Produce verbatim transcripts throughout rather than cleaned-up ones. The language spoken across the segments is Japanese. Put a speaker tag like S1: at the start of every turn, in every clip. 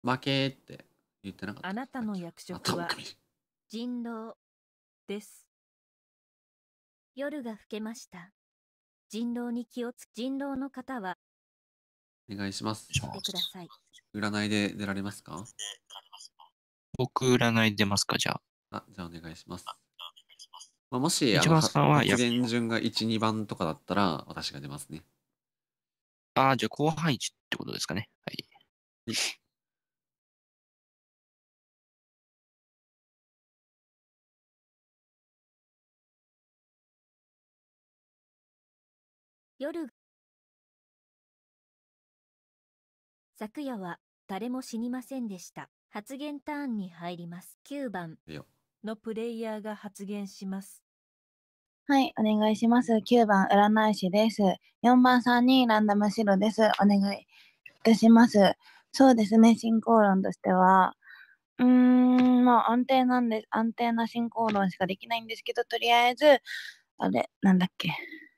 S1: 負けって言ってなかった。
S2: あなたの役職は人狼です。夜が更けました。人狼に気をつ人狼の方は
S1: お願いします。
S2: してください。
S1: 占いで出られますか？
S3: 僕、占い出ますか、じゃあ。
S1: あ、じゃあお願いします。まあ、もし、あ
S3: 一
S1: の、は
S3: 番さんは
S1: 発言順がいち、にばんとかだったら、私が出ますね。
S3: ああ、じゃあ後半位置ってことですかね。はい。
S1: はい。
S2: 夜昨夜は誰も死にませんでした。発言ターンに入ります。きゅうばんのプレイヤーが発言します。
S4: はい、お願いします。きゅうばん、占い師です。よんばんさんにランダム白です。お願いいたします。そうですね、進行論としては、うーん、まあ安定なんです。安定な進行論しかできないんですけど、とりあえず、あれ、なんだっけ。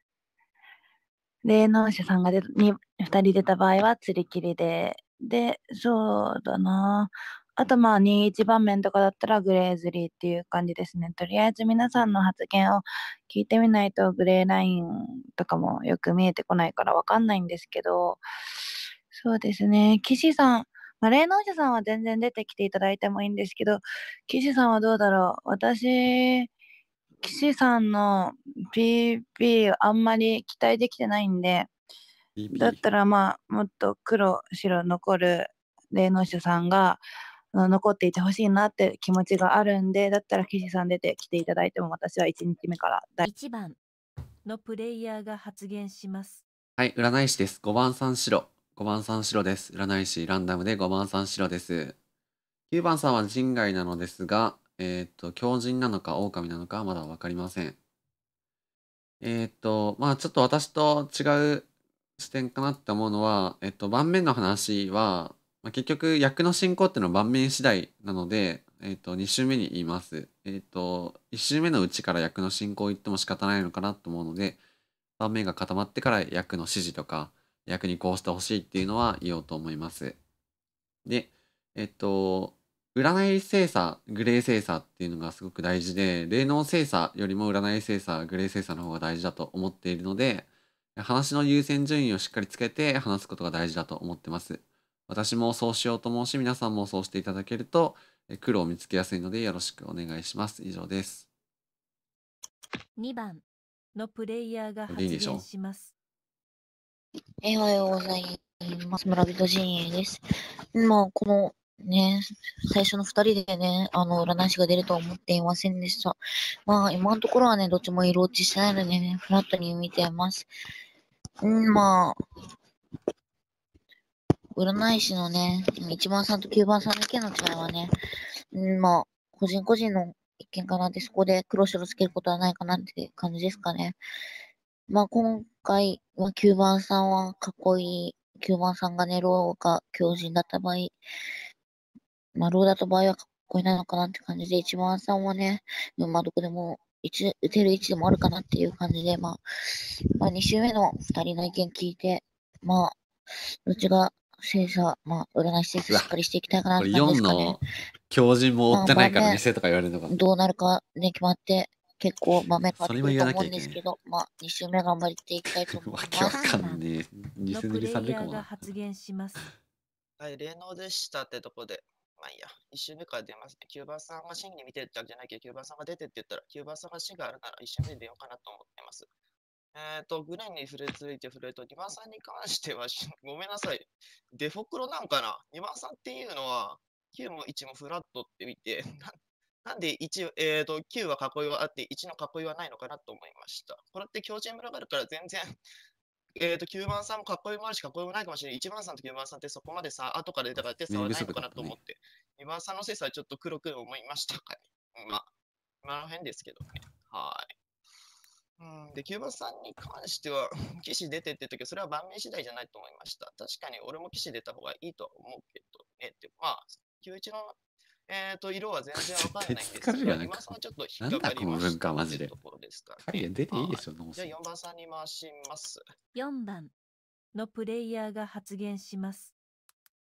S4: 霊能者さんがにふたり出た場合は釣り切りで、で、そうだな。あとまあにいち場面とかだったらグレーズリーっていう感じですね。とりあえず皆さんの発言を聞いてみないとグレーラインとかもよく見えてこないからわかんないんですけど、そうですね。岸さん、まあ、霊能者さんは全然出てきていただいてもいいんですけど、岸さんはどうだろう。私、岸さんの ピーピー あんまり期待できてないんで、だったらまあもっと黒白残る霊能者さんが残っていてほしいなって気持ちがあるんで、だったら岸さん出てきていただいても私はいちにちめから
S2: いちばんのプレイヤーが発言します。
S1: はい、占い師です。ごばんさん白。ごばんさん白です。占い師ランダムでごばんさん白です。きゅうばんさんは人外なのですが、えっと、狂人なのか狼なのかまだわかりません。えっと、まあちょっと私と違う視点かなって思うのは、えっと、盤面の話は、まあ、結局役の進行っていうのは盤面次第なので、えっと、に周目に言います。えっと、いち周目のうちから役の進行を言っても仕方ないのかなと思うので、盤面が固まってから役の指示とか、役にこうしてほしいっていうのは言おうと思います。で、えっと、占い精査、グレー精査っていうのがすごく大事で、霊能精査よりも占い精査、グレー精査の方が大事だと思っているので、話の優先順位をしっかりつけて話すことが大事だと思ってます。私もそうしようと思うし、皆さんもそうしていただけると、黒を見つけやすいのでよろしくお願いします。以上です。
S2: にばんのプレイヤーが発言します。
S5: えー、おはようございます。村人陣営です。まあ、このね、最初のふたりでね、あの、占い師が出るとは思っていませんでした。まあ、今のところはね、どっちも色落ちしてないのでね、フラットに見ています。うん、まあ、占い師のね、いちばんさんときゅうばんさんの意見の違いはね、うん、まあ、個人個人の意見かなって、そこで黒白つけることはないかなって感じですかね。まあ、今回はきゅうばんさんはかっこいい。きゅうばんさんがね、ローが強靭だった場合、まあ、ローだった場合はかっこいいなのかなって感じで、いちばんさんはね、まあ、どこでも一打てる位置でもあるかなっていう感じで、まあ、まあ、に周目のふたりの意見聞いて、まあ、どっちが精査、まあ、占い師精査しっかりしていきたいかなって感じですかね。
S1: よんの強人も追ってないから偽とか言われるのか。
S5: どうなるかね、決まって、結構場面変わってくると思うんですけど、まあ、に周目頑張っていきたいと思います。
S1: わけわかんねえ。偽塗りされるかもな。
S2: 発言します。
S6: はい、霊能でしたってとこで、まあいいや、いち周目から出ます。きゅうばんさんが真に見てるってわけじゃないけど、きゅうばんさんが出てって言ったら、きゅうばんさんが真があるならいち周目で出ようかなと思っています。えっ、ー、と、グレーに触れついて触れると、にばんさんに関しては、ごめんなさい。デフォクロなんかな ?に 番さんっていうのは、きゅうもいちもフラットって見て、なんでいち、えっ、ー、と、きゅうは囲いはあって、いちの囲いはないのかなと思いました。これって強靭村があるから全然、えっと、きゅうばんさんも囲いもあるし、囲いもないかもしれない。いちばんさんときゅうばんさんってそこまでさ、後から出たから手差はないのかなと思って、にばんさんの精査はちょっと黒く思いましたかね。まあ、今の辺ですけどね。はい。うん、で、きゅうばんさんに関しては、騎士出てって言ったけど、それは盤面次第じゃないと思いました。確かに俺も騎士出た方がいいとは思うけどね。ってまあ、きゅういちの、えー、と色は全然わかんないんですが、今さんはちょっと引っかかりましたっていうところですか、ね。
S1: 影出ていいでしょ、
S6: じゃあよんばんさんに回します。
S2: よんばんのプレイヤーが発言します。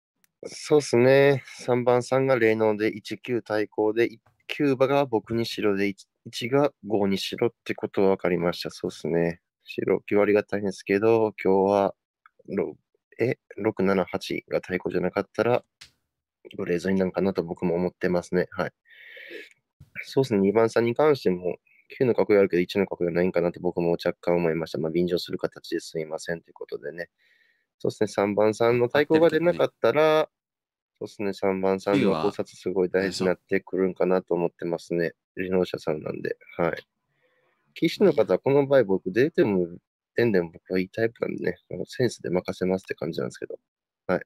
S7: そうですね。さんばんさんが霊能でいちきゅう対抗で、きゅうばが僕に白で 1, いちがごに白ってことは分かりました。そうですね。白きゅう割が大変ですけど、今日はろえろく、なな、はちが対抗じゃなかったら、グレーゾになんかなと僕も思ってますね。はい。そうですね。にばんさんに関しても、きゅうの角があるけどいちの角がないんかなと僕も若干思いました。まあ、便乗する形ですいませんということでね。そうですね。さんばんさんの対抗が出なかったら、そうですね。さんばんさんの考察すごい大事になってくるんかなと思ってますね。理能者さんなんで。はい。騎士の方はこの場合僕出ても出んでも僕はいいタイプなんでね。センスで任せますって感じなんですけど。はい。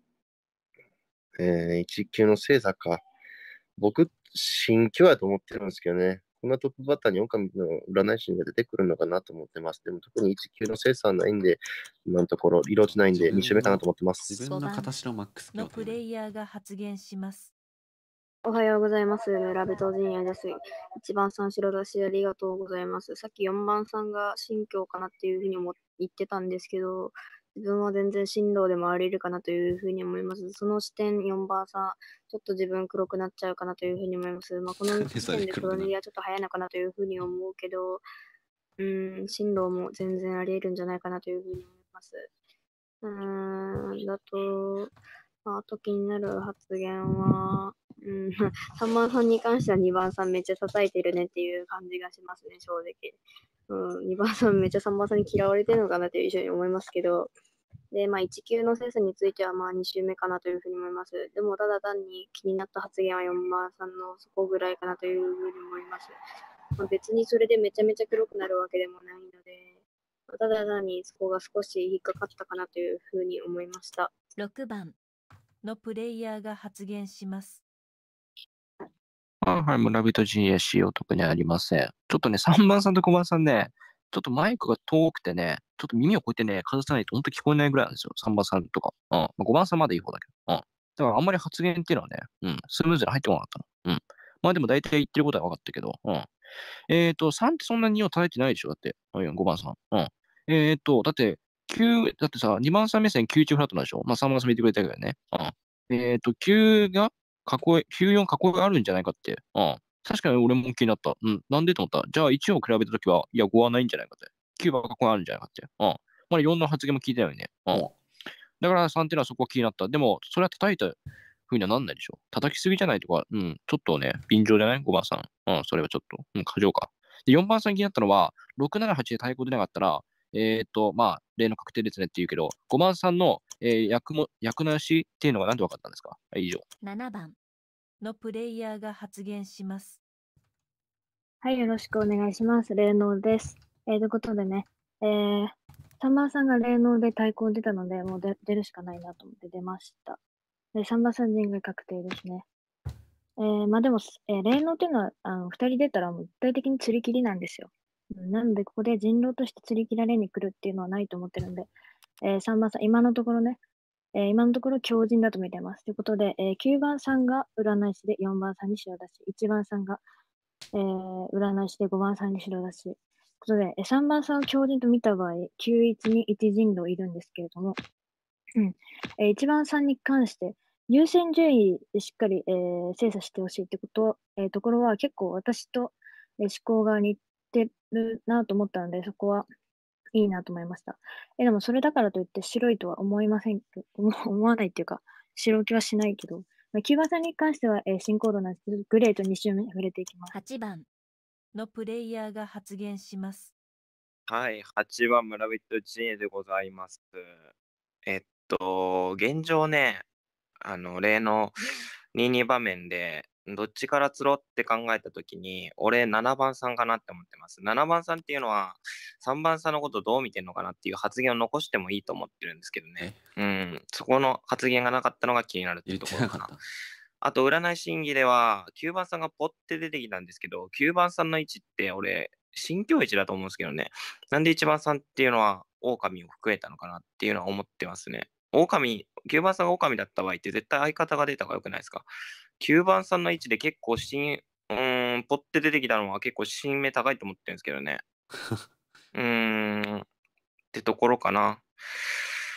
S7: えー、いち級の星座か。僕、新居やと思ってるんですけどね。こんなトップバッターに狼の占い師が出てくるのかなと思ってます。でも特にいち級の精査はないんで、今のところ色落ちないんでに週目かなと思ってます。
S1: 自分の形のマックス
S2: のプレイヤーが発言します。
S8: おはようございます。村人陣営です。いちばんさん白出しありがとうございます。さっきよんばんさんが新居かなっていうふうに思言ってたんですけど、自分は全然進路で回れるかなというふうに思います。その視点よんばんさん、ちょっと自分黒くなっちゃうかなというふうに思います。まあ、この時点で黒塗りはちょっと早いのかなというふうに思うけど、うん、進路も全然あり得るんじゃないかなというふうに思います。うーん、だと、まあ、あと気になる発言は、うん、さんばんさんに関してはにばんさんめっちゃ叩いてるねっていう感じがしますね、正直。うん、にばんさんめっちゃさんばんさんに嫌われてるのかなというふうに思いますけど、で、まあ、いち級の精査についてはまあに週目かなというふうに思います。でも、ただ単に気になった発言はよんばんさんのそこぐらいかなというふうに思います。まあ、別にそれでめちゃめちゃ黒くなるわけでもないので、まあ、ただ単にそこが少し引っかかったかなというふうに思いました。
S2: ろくばんのプレイヤーが発言します。
S3: はいはい、村人陣営使用特にありません。ちょっとね、さんばんさんとごばんさんね、ちょっとマイクが遠くてね、ちょっと耳をこうやってね、かざさないと本当聞こえないぐらいなんですよ。さんばんさんとか。うん。まあ、ごばんさんまでいい方だけど。うん。だからあんまり発言っていうのはね、うん、スムーズに入ってこなかったの。うん。まあでも大体言ってることは分かったけど、うん。えっ、ー、と、さんってそんなにを叩いてないでしょだって。うん、ごばんさん。うん。えっ、ー、と、だって、きゅう、だってさ、にばんさん目線きゅう中フラットなんでしょまあさんばんさん見てくれたけどね。うん。えっ、ー、と、きゅうが囲い、きゅうよん囲いがあるんじゃないかって。うん。確かに俺も気になった。うん。なんでと思った。じゃあいちを比べたときは、いや、ごはないんじゃないかって。きゅうは囲いあるんじゃないかって。うん。まだよんの発言も聞いてないよね。うん。だからさんっていうのはそこは気になった。でも、それは叩いたふうにはなんないでしょ。叩きすぎじゃないとか、うん。ちょっとね、便乗じゃない ?ご 番さん。うん。それはちょっと、うん、過剰か。で、よんばんさん気になったのは、ろくななはちで対抗出なかったら、えっ、ー、と、まあ、例の確定ですねって言うけど、ごばんさんの、えー、役も、役なしっていうのがなんで分かったんですか？はい、以上。
S2: ななばんのプレイヤーが発言します。
S8: はい、よろしくお願いします。霊能です。えー、ということでね、えー、さんばんさんが霊能で対抗出たので、もう出出るしかないなと思って出ました。でさんばんさん人外確定ですね。えー、まあでも、えー、霊能っていうのは、あの、ふたり出たらもう絶対的に釣り切りなんですよ。なので、ここで人狼として釣り切られに来るっていうのはないと思ってるんで、えー、さんばんさん、今のところね、えー、今のところ強靭だと見てます。ということで、えー、きゅうばんさんが占い師でよんばんさんに白出し、いちばんさんが、えー、占い師でごばんさんに白出し。ということで、えー、さんばんさんを強靭と見た場合、きゅういちにいち人狼いるんですけれども、うんえー、いちばんさんに関して、優先順位でしっかり、えー、精査してほしいってこと、えー、ところは結構私と、えー、思考が似てるなと思ったので、そこはいいなと思いました。えー、でもそれだからといって白いとは思いません、思わないっていうか、白気はしないけど、きゅうばんさんに関しては、えー、新コードなんですけど、グレーとに周目触れていきます。
S2: はちばんのプレイヤーが発言します。
S9: はい、はちばん村人陣営でございます。えっと、現状ね、あの、例のにじゅうに場面で、どっちから釣ろうって考えたときに、俺ななばんさんかなって思ってます。ななばんさんっていうのは、さんばんさんのことどう見てんのかなっていう発言を残してもいいと思ってるんですけどね。うん、そこの発言がなかったのが気になるっていうところかな。あと、占い審議では、きゅうばんさんがポッて出てきたんですけど、きゅうばんさんの位置って俺、新境位置だと思うんですけどね。なんでいちばんさんっていうのは、狼を含えたのかなっていうのは思ってますね。狼、きゅうばんさんが狼だった場合って絶対相方が出た方が良くないですか？ きゅう 番さんの位置で結構新、うーん、ポッて出てきたのは結構新目高いと思ってるんですけどね。うーん、ってところかな。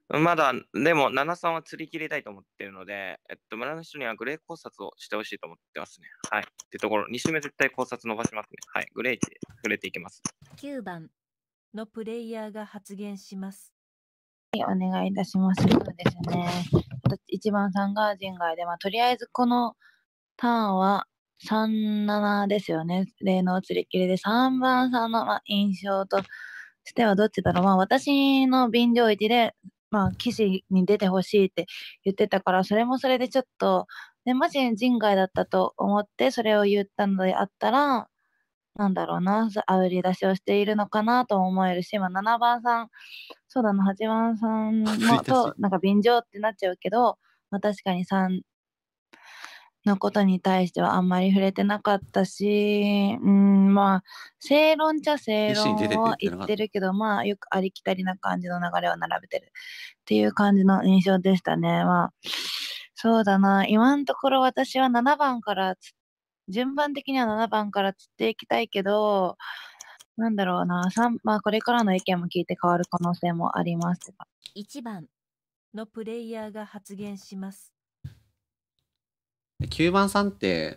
S9: まだ、でも、ななさんは釣り切りたいと思ってるので、えっと、村の人にはグレー考察をしてほしいと思ってますね。はい。ってところ、に周目絶対考察伸ばしますね。はい。グレーで触れていきます。
S2: きゅうばんのプレイヤーが発言します。
S4: はい、お願いいたします。そうですね。いちばんさんが人外で、まあ、とりあえずこのターンはさんななですよね。例の釣り切りで、さんばんさんの、まあ、印象としてはどっちだろう。まあ、私の便乗位置で、まあ、騎士に出てほしいって言ってたから、それもそれでちょっと、でもし人外だったと思ってそれを言ったのであったら、なんだろうな、あぶり出しをしているのかなとも思えるし、まあ、ななばんさん、そうだな、はちばんさんもと、なんか便乗ってなっちゃうけど、まあ、確かにさんのことに対してはあんまり触れてなかったし、うん、まあ、正論っちゃ正
S1: 騎士に出てって言
S4: 論を言
S1: ってなかった。
S4: ってるけど、まあ、よくありきたりな感じの流れを並べてるっていう感じの印象でしたね。まあ、そうだな、今のところ私はななばんからつ、順番的にはななばんから釣っていきたいけど、なんだろうな、さんまあ、これからの意見も聞いて変わる可能性もありますが。
S2: いちばんのプレイヤーが発言します。
S1: きゅうばんさんって、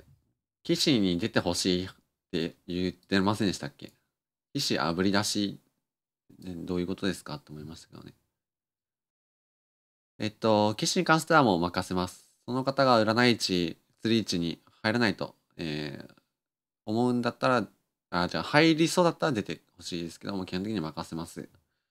S1: 騎士に出てほしいって言ってませんでしたっけ？騎士あぶり出し、ねどういうことですかって思いましたけどね。えっと、騎士に関してはもう任せます。その方が占い値、釣り位置に入らないと、えー思うんだったら、あ、じゃあ入りそうだったら出てほしいですけども、基本的に任せます。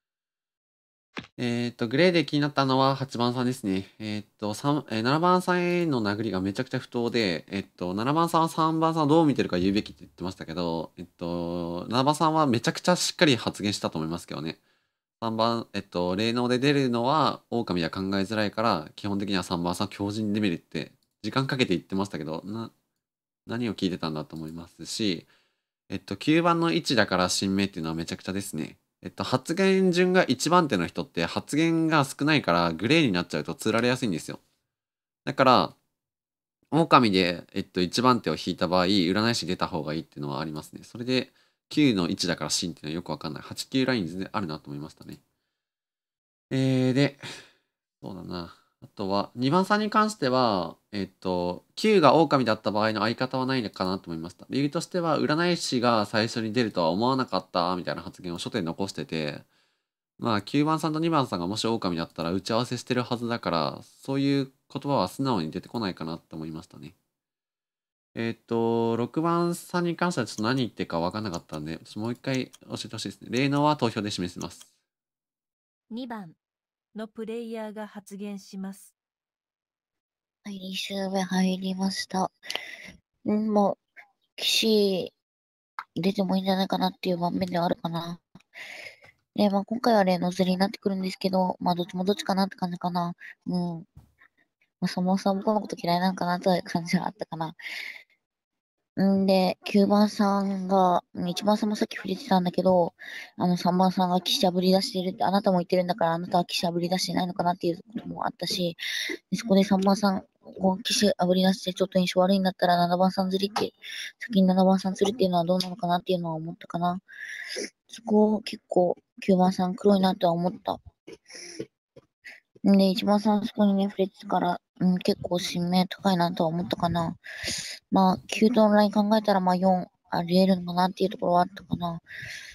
S1: えっと、グレーで気になったのははちばんさんですね。えっと、さんえーななばんさんへの殴りがめちゃくちゃ不当で、えっと、ななばんさんはさんばんさんをどう見てるか言うべきって言ってましたけど、えっと、ななばんさんはめちゃくちゃしっかり発言したと思いますけどね。さんばん、えっと、霊能で出るのは、狼は考えづらいから、基本的にはさんばんさん強靭レベルって、時間かけて言ってましたけど、な、何を聞いてたんだと思いますし、えっと、きゅうばんの位置だから新名っていうのはめちゃくちゃですね。えっと、発言順がいちばん手の人って発言が少ないからグレーになっちゃうと釣られやすいんですよ。だから、狼で、えっと、いちばん手を引いた場合、占い師出た方がいいっていうのはありますね。それで、きゅうの位置だから新っていうのはよくわかんない。はち、きゅうライン全然あるなと思いましたね。えー、で、そうだな。あとは、にばんさんに関しては、えっと、きゅうが狼だった場合の相方はないのかなと思いました。理由としては、占い師が最初に出るとは思わなかったみたいな発言を書店に残してて、まあ、きゅうばんさんとにばんさんがもし狼だったら打ち合わせしてるはずだから、そういう言葉は素直に出てこないかなって思いましたね。えっと、ろくばんさんに関してはちょっと何言ってるか分かんなかったんで、ちょっともう一回教えてほしいですね。例のは投票で示します。
S2: にばんのプレイヤーが発言します。
S5: はい、に周目入りました。んもう、騎士出てもいいんじゃないかなっていう場面ではあるかな。で、まあ今回は例の釣りになってくるんですけど、まあどっちもどっちかなって感じかな。うん。まあそもそもこのこと嫌いなのかなという感じはあったかな。んで、きゅうばんさんが、いちばんさんもさっき触れてたんだけど、あのさんばんさんが騎士あぶり出してるって、あなたも言ってるんだから、あなたは騎士あぶり出してないのかなっていうこともあったし、でそこでさんばんさん、こう騎士あぶり出してちょっと印象悪いんだったら、ななばんさん釣りって、先にななばんさん釣りっていうのはどうなのかなっていうのは思ったかな。そこを結構きゅうばんさん黒いなとは思った。んで、いちばんさんそこにね、触れてたから、うん、結構新名高いなとは思ったかな。まあ、きゅうとのライン考えたら、まあよんあり得るのかなっていうところはあったかな。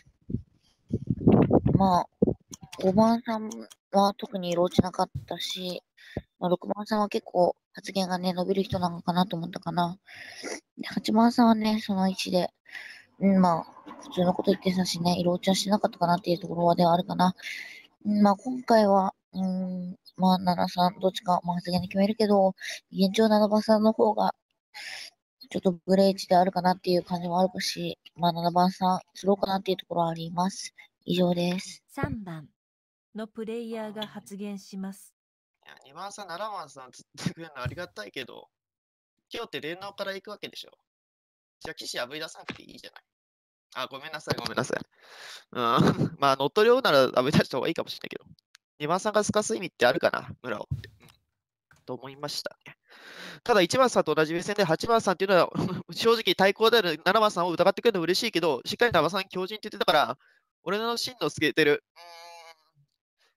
S5: まあ、ごばんさんは特に色落ちなかったし、まあ、ろくばんさんは結構発言がね、伸びる人なのかなと思ったかな。ではちばんさんはね、その位置で、うん、まあ、普通のこと言ってたしね、色落ちはしてなかったかなっていうところではあるかな。うんまあ、今回は、うん、まあ、ななさん、どっちか、まあ、発言で決めるけど、現状ななばんさんの方が、ちょっとグレー値であるかなっていう感じもあるし、まあ、ななばんさん、スローかなっていうところはあります。以上です。
S2: さんばんのプレイヤーが発言します。
S6: いや、にばんさん、ななばんさん釣ってくれるのありがたいけど、今日って連能から行くわけでしょ。じゃあ、騎士あぶり出さなくていいじゃない。あ、ごめんなさい、ごめんなさい。うん。まあ、乗っ取り用ならあぶり出した方がいいかもしれないけど、にばんさんが透かす意味ってあるかな、村をって。うん、と思いましたね。ただ、いちばんさんと同じ目線で、はちばんさんっていうのは、正直対抗であるななばんさんを疑ってくれるのは嬉しいけど、しっかりななばんさん強靭って言ってたから、俺の真の透けてる、うーん、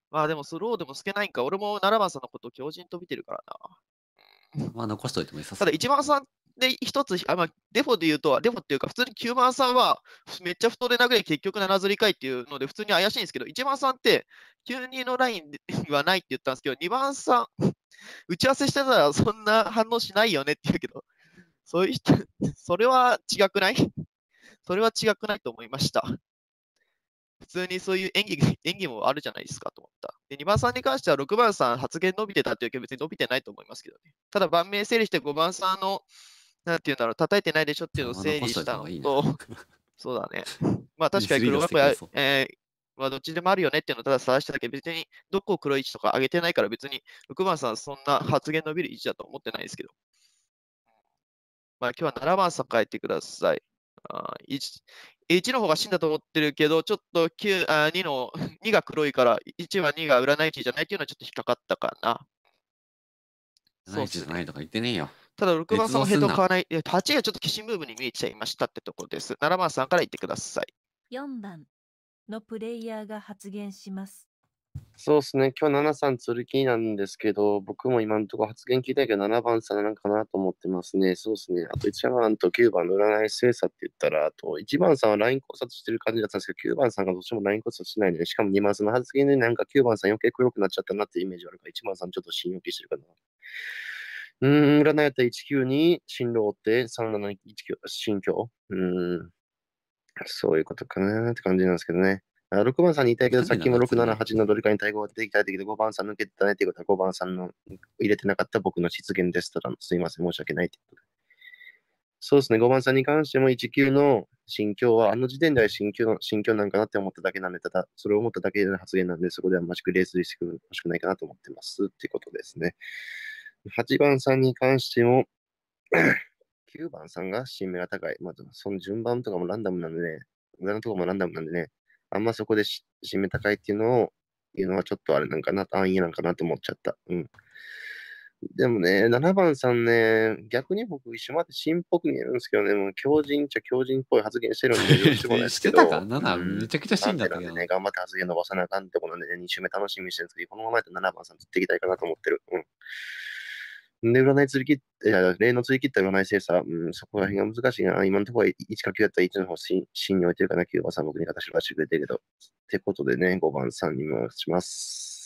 S6: まあでもスローでも透けないんか。俺もななばんさんのことを強靭と見てるからな。
S1: まあ残しといても良さ
S6: ただいちばんさんで一つ、あまあ、デフォで言うと、デフォっていうか、普通にきゅうばんさんはめっちゃ太れなぐらい結局ななずりかいっていうので、普通に怪しいんですけど、いちばんさんってきゅうにのラインはないって言ったんですけど、にばんさん、打ち合わせしてたらそんな反応しないよねって言うけど、そういう人、それは違くないそれは違くないと思いました。普通にそういう演技演技もあるじゃないですかと思った。で、にばんさんに関してはろくばんさん発言伸びてたっていうけど別に伸びてないと思いますけどね。ただ盤面整理してごばんさんの、なんていうんだろう、叩いてないでしょっていうのを整理したのと、そうだね。まあ確かに黒学や、えー、まあどっちでもあるよねっていうのをただ探しただけ別にどこを黒い位置とか上げてないから別にろくばんさんそんな発言伸びる位置だと思ってないですけど。まあ今日はななばんさん書いてください。あ 1, いちの方が死んだと思ってるけど、ちょっときゅうあにのにが黒いから、いちはにが占い位置じゃないっていうのはちょっと引っかかったかな。
S1: 占いじゃないとか言ってねえよ。
S6: ただろくばんさんもヘッド買わない。はちがちょっと騎士ムーブに見えちゃいましたってところです。ななばんさんから言ってください。
S2: よんばんのプレイヤーが発言します。
S7: そうですね。今日ななさん釣り気なんですけど、僕も今のところ発言聞いたけどななばんさんなんかなと思ってますね。そうですね。あといちばんときゅうばんの占い精査って言ったら、あといちばんさんはライン考察してる感じだったんですけど、きゅうばんさんがどっちもライン考察しないので、しかもにばんさんの発言でなんかきゅうばんさん余計黒くなっちゃったなってイメージあるから、いちばんさんちょっと信用気してるかな。うーん、占いやったらいちきゅうに進路を追ってさんなないちきゅう心境。うーん、そういうことかなって感じなんですけどね。ろくばんさんに言いたいけど、さっきもろく、なな、はちのどれかに対応できたいけど、ごばんさん抜けてたねっていうことは、ごばんさんの入れてなかった僕の失言ですと、すいません、申し訳ないってことで。そうですね、ごばんさんに関してもいちきゅうの心境は、あの時点では心境心境なんかなって思っただけなんで、ただ、それを思っただけの発言なんで、そこではマジクレースしてほしくないかなと思ってますっていうことですね。はちばんさんに関しても、きゅうばんさんが新目が高い。まず、その順番とかもランダムなんでね、裏のところもランダムなんでね、あんまそこで新目高いっていうのを、いうのはちょっとあれなんかな、安易なんかなと思っちゃった。うん。でもね、ななばんさんね、逆に僕一緒まで新っぽく見えるんですけどね、もう強靭っちゃ強靭っぽい発言してるんで、どうしようもないですけど。
S1: してたかなな、めちゃくちゃ死んだったけど。
S7: ね、頑張って発言伸ばさなあかんってことでね、に週目楽しみにしてるんですけど、このままやったらななばんさん釣っていきたいかなと思ってる。うん。で、占い釣り切って、いや、例の釣り切った占い精査、うん、そこら辺が難しいな。今のところはいちかきゅうやったらいちの方芯に置いてるかな。きゅうばんさん僕に形を出してくれてるけど。ってことでね、ごばんさんに回します。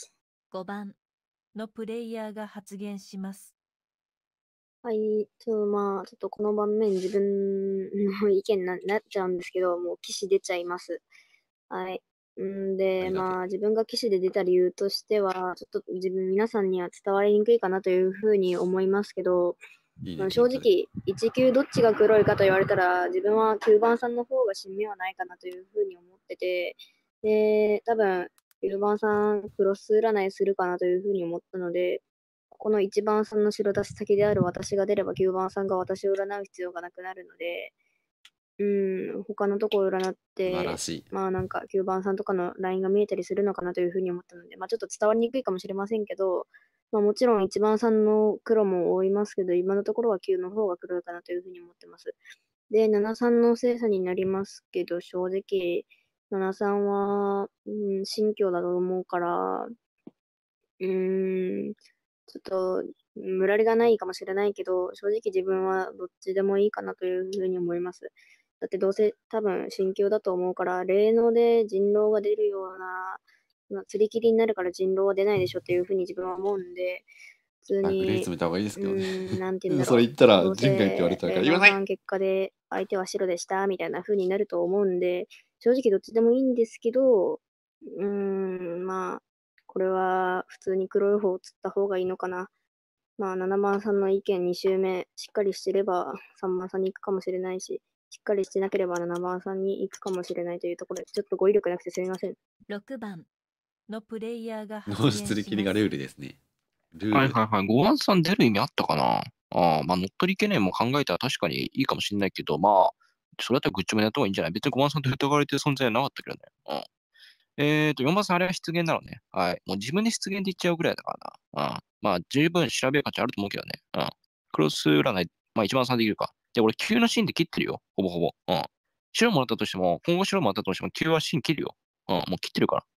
S2: ごばんのプレイヤーが発言します。
S8: はい、ちょっとまあ、ちょっとこの盤面自分の意見になっちゃうんですけど、もう騎士出ちゃいます。はい。んで、まあ、自分が騎士で出た理由としては、ちょっと自分、皆さんには伝わりにくいかなというふうに思いますけど、いいね、正直、いちきゅうどっちが黒いかと言われたら、自分はきゅうばんさんの方が新芽はないかなというふうに思ってて、で、多分、きゅうばんさんクロス占いするかなというふうに思ったので、このいちばんさんの白出し先である私が出ればきゅうばんさんが私を占う必要がなくなるので、うん、他のところを占って、まあなんかきゅうばんさんとかのラインが見えたりするのかなというふうに思ったので、まあちょっと伝わりにくいかもしれませんけど、まあもちろんいちばんさんの黒も多いますけど、今のところはきゅうの方が黒いかなというふうに思ってます。で、ななさんの精査になりますけど、正直、ななさんは、うん、新居だと思うから、うーん、ちょっと、ムラリがないかもしれないけど、正直自分はどっちでもいいかなというふうに思います。だってどうせ多分新境だと思うから、霊能で人狼が出るような、まあ、釣り切りになるから人狼は出ないでしょっていうふうに自分は思うんで、普通に、
S1: グレー詰めた方がいいですけどね。
S8: うん、なんて言うんだろう。
S1: それ言ったら人外って言われちゃうから言わない。
S8: 結果で相手は白でしたみたいな風になると思うんで、正直どっちでもいいんですけど、うーん、まあ、これは普通に黒い方を釣った方がいいのかな。まあ、ななばんさんの意見に周目、しっかりしてればさんばんさんに行くかもしれないし、しっかりしてなければななばんさんに行くかもしれないというところで、ちょっと語彙力なくてすみません。
S2: ろくばんのプレイヤーが発
S1: 脳
S2: 言します。
S1: 出り切りがルールですね。ルール。
S3: はいはいはい。ごばんさん出る意味あったかな。ああ、まあ乗っ取り懸念も考えたら確かにいいかもしれないけど、まあ、それだったらグッチョメやった方がいいんじゃない？別にごばんさんと疑われてる存在はなかったけどね。うん。えーと、よんばんさんあれは失言なのね。はい。もう自分で失言で言っちゃうぐらいだからな。うん。まあ、十分調べる価値あると思うけどね。うん。クロス占い、まあいちばんさんできるか。で、俺きゅうのシーンで切ってるよ。ほぼほぼ。うん。白もらったとしても、今後白もらったとしてもきゅうはシーン切るよ。うん。もう切ってるから。うん。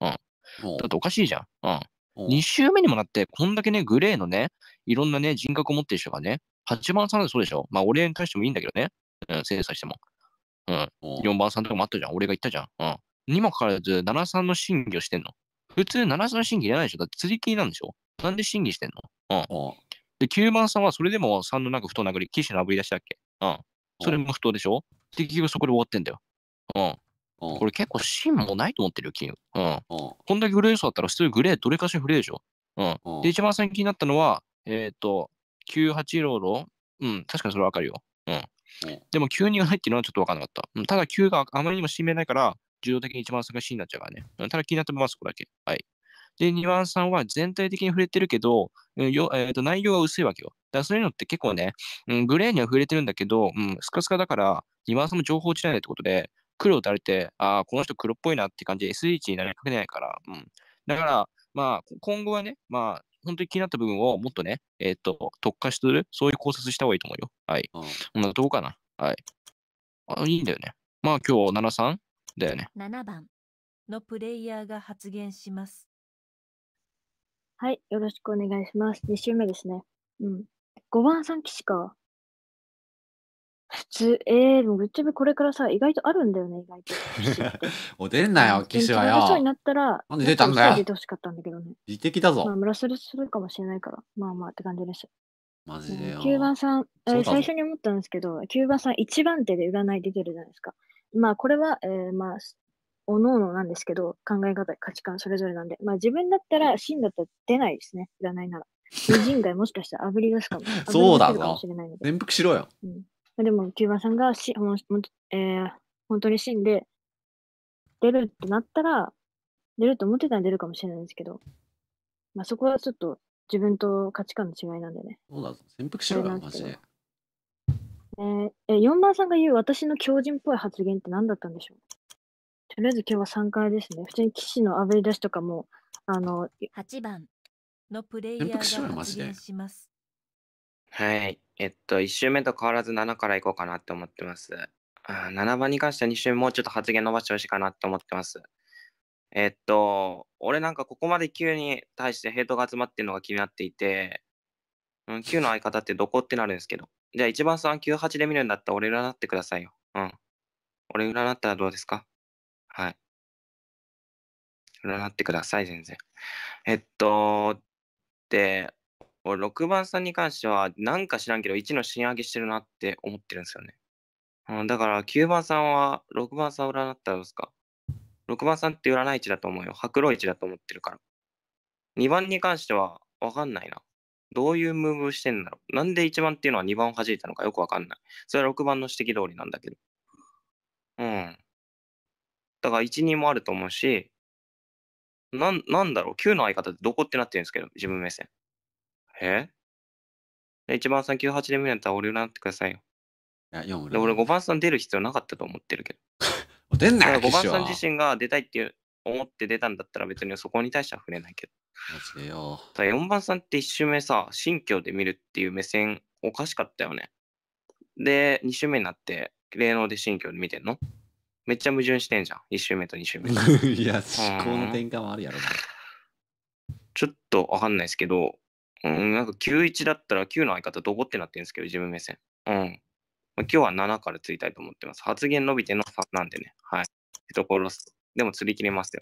S1: お
S3: だっておかしいじゃん。うん。
S1: お
S3: に周目にもなって、こんだけね、グレーのね、いろんなね、人格を持ってる人がね、はちばんさんでそうでしょ。まあ、俺に対してもいいんだけどね。うん、精査しても。うん。
S1: お
S3: よんばんさんとかもあったじゃん。俺が言ったじゃん。うん。にもかかわらず、ななさんの審議をしてんの。普通、ななさんの審議いらないでしょ。だって釣り切りなんでしょ。なんで審議してんの。うん。
S1: お
S3: で、きゅうばんさんはそれでもさんのなんか不当殴り、騎士の炙り出しだっけ。うん。それも不当でしょ。で、結局そこで終わってんだよ。うん。
S1: お
S3: これ結構芯もないと思ってるよ、金。うん。
S1: お
S3: こんだけグレー予想だったら普通グレーどれかしらフレーでしょ。うん。
S1: お
S3: で、一番最近になったのは、えっ、と、きゅうはちローロうん、確かにそれわかるよ。うん。でもきゅうにが入ってるのはちょっとわかんなかった。うん、ただきゅうがあまりにも新名ないから、重要的に一番最が C になっちゃうからね。うん、ただ気になってます、ここだけ。はい。で、にばんさんは全体的に触れてるけど、うんよえー、と内容が薄いわけよ。だからそういうのって結構ね、うん、グレーには触れてるんだけど、うん、スカスカだから、にばんさんも情報落ちないってことで、黒を打たれて、ああ、この人黒っぽいなって感じで エスエイチ になりかけないから、うん。だから、まあ、今後はね、まあ、本当に気になった部分をもっとね、えっ、と、特化する、そういう考察した方がいいと思うよ。はい。
S1: お
S3: こんなとこかな。はい。あ、いいんだよね。まあ今日ななさんだよね。
S2: ななばんのプレイヤーが発言します。
S8: はい、よろしくお願いします。に週目ですね。うん。ごばんさん騎士か。普通、えー、でもぶっちゃけこれからさ、意外とあるんだよね、意外と。騎士って。
S1: お出んなよ、
S8: あの普通に
S1: 騎士はよ。
S8: 戦えそうになったら、
S1: なんで出たんだよ
S8: もっと遅い出てほしかったんだけどね。
S1: 美敵だ
S8: まあ、
S1: ぞ。
S8: ムラするするかもしれないから。まあまあって感じです。
S1: マジでよ。
S8: きゅうばんさん、え
S1: そうだぞ
S8: ー最初に思ったんですけど、きゅうばんさんいちばん手で占い出てるじゃないですか。まあこれは、えーまあ、おのおのなんですけど、考え方、価値観それぞれなんで、まあ自分だったら、真だったら出ないですね、占いなら。二人街もしかしたら炙り出すかも。
S1: そうだ
S8: 炙り出せるかも
S1: ぞ
S8: しれないの。で。
S1: 全復しろよ。
S8: うん、でも、きゅうばんさんがしほん、ほんえー本当に死んで、出るってなったら、出ると思ってたら出るかもしれないんですけど、まあそこはちょっと自分と価値観の違いなんでね。
S1: そうだぞ。潜伏しろよ、
S8: あれなんですけど
S1: マジで。
S8: えーえ、よんばんさんが言う私の強靭っぽい発言って何だったんでしょう。とりあえず今日はさんかいですね。普通に騎士の炙り出しとかも、あの、
S2: はちばんのプレイヤ
S1: 潜伏しろよ、
S2: ーが発
S1: マジで
S2: 言します。
S9: はい。えっと、いち周目と変わらずななからいこうかなって思ってます。あーななばんに関してはに周目もうちょっと発言伸ばしてほしいかなって思ってます。えっと、俺なんかここまできゅうに対してヘイトが集まってるのが気になっていて、うん、きゅうの相方ってどこってなるんですけど。じゃあいちばんさんきゅうはちで見るんだったら俺占ってくださいよ。うん。俺占ったらどうですか？はい。占ってください、全然。えっと、で、俺ろくばんさんに関しては、なんか知らんけどいちの新上げしてるなって思ってるんですよね。うん、だからきゅうばんさんはろくばんさん占ったらどうですか？ ろく 番さんって占い値だと思うよ。白露値だと思ってるから。にばんに関してはわかんないな。どういうムーブしてんだろう。なんでいちばんっていうのはにばんを弾いたのかよくわかんない。それはろくばんの指摘通りなんだけど。うん。だからいち、にもあると思うし、なん、なんだろう。きゅうの相方ってどこってなってるんですけど、自分目線。えいちばんさんきゅうはちで見るんだったら俺占ってくださいよ。
S1: いや、よん
S9: で、俺ごばんさん出る必要なかったと思ってるけど。
S1: お出んなよ、
S9: ごばん
S1: 騎士は。
S9: さん自身が出たいっていう思って出たんだったら別にそこに対しては触れないけど。
S1: マジでよ。
S9: ただよんばんさんっていち周目さ、新居で見るっていう目線おかしかったよね。で、に周目になって、霊能で新居で見てんの？めっちゃ矛盾してんじゃん。いち周目とに周目。
S1: いや、思考の転換もあるやろな。
S9: ちょっとわかんないですけど、うん、なんかきゅういちだったらきゅうの相方どこってなってるんですけど、自分目線。うん。まあ、今日はななからついたいと思ってます。発言伸びてのさんなんでね。はい。ってところっす。でも釣り切れますよ。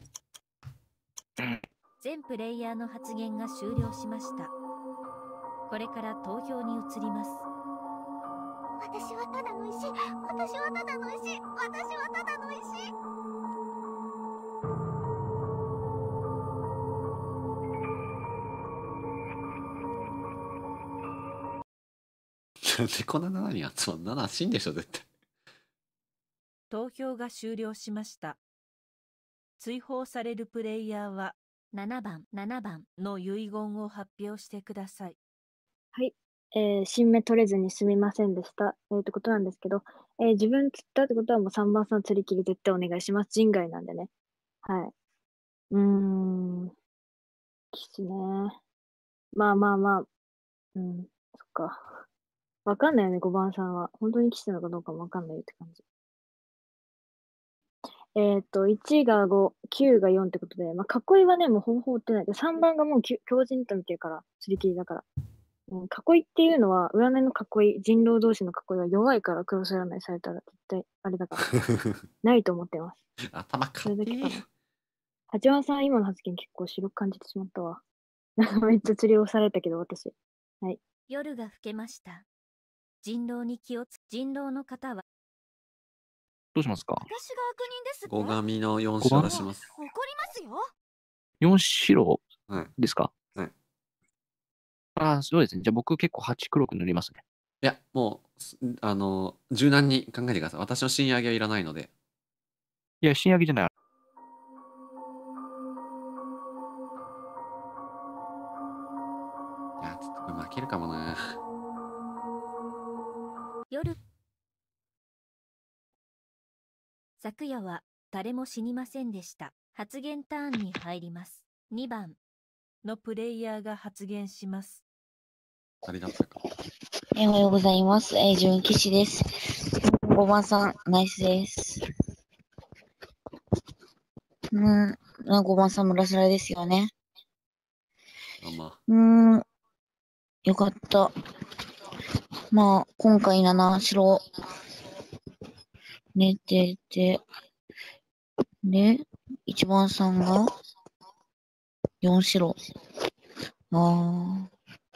S2: 全プレイヤーの発言が終了しました。これから投票に移ります。
S10: 私はただの石。私はただの石。私はただの石。
S1: なんでこんなななに集まんの？なな死んでしょ、絶対。
S2: 投票が終了しました。追放されるプレイヤーはななばん、ななばんの遺言を発表してください。
S8: はい。えー、新芽取れずにすみませんでした。えー、ってことなんですけど、えー、自分釣ったってことはもうさんばんさん釣り切り絶対お願いします。人外なんでね。はい。うーん。騎士ね。まあまあまあ。うん。そっか。わかんないよね、ごばんさんは。本当に騎士なのかどうかもわかんないって感じ。 えっと、いちがご、きゅうがよんってことで、まあ、囲いはね、もうほぼほぼ売ってないけど、さんばんがもうきゅ強靭と見てるから、釣り切りだから。うん、囲いっていうのは、占いの囲い、人狼同士の囲いは弱いからクロス占いされたら絶対あれだから、ないと思ってます。
S1: 頭
S8: それだけか
S1: かって
S8: な。八幡さん、今の発言結構白く感じてしまったわ。なんかめっちゃ釣りをされたけど、私。はい。
S2: 夜が更けました。人狼に気をつ、人狼の方は、
S3: どうしますか？
S10: 私が悪人ですって
S1: 五神のよん
S3: 五番
S1: 白出します。
S10: 怒りますよ。
S3: よん白
S1: はい。
S3: ですか？
S1: はい。
S3: ああ、そうですね。じゃあ僕結構はち黒く塗りますね。
S1: いや、もう、すあの、柔軟に考えてください。私の新上げはいらないので。
S3: いや、新焼きじゃない。
S1: いや、ちょっとこれ負けるかもな。
S2: 夜。昨夜は誰も死にませんでした。発言ターンに入ります。にばんのプレイヤーが発言します。
S1: あれだったか。
S5: えーおはようございます。えー、純騎士です。ごばんさん、ナイスです。うーん、あごばんさん、村ラですよね。
S1: あ、まあ。
S5: うーん、よかった。まあ、今回なな白寝てて、で、いちばんさんがよん白。ああ。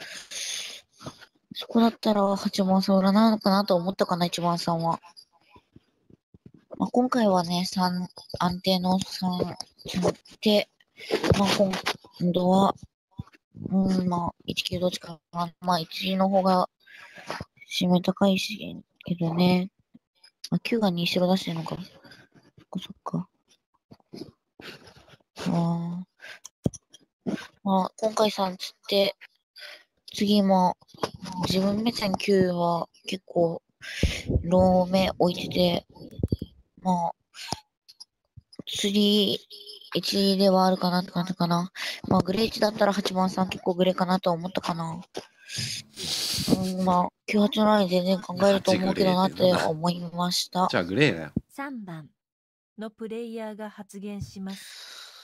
S5: そこだったらはちばんさん占うのかなと思ったかな、いちばんさんは。まあ、今回はね、さん、安定のさんで、まあ、今度は、うん、まあ、いちきゅうどっちかな。まあ、いちの方が、締め高いし、けどね。まあ、きゅうがに白出してるのか。そっかそっか。ああ。まあ、今回さんつって、次も、自分目線きゅうは結構、ロー目置いてて、まあ、釣りいちではあるかなって感じかな。まあ、グレーいちだったらはちばんさん結構グレーかなと思ったかな。うん、まあ、きゅうはちのライン全然考えると思うけどなって思いました。
S1: じゃあグレーだよ。
S2: さんばんのプレイヤーが発言します。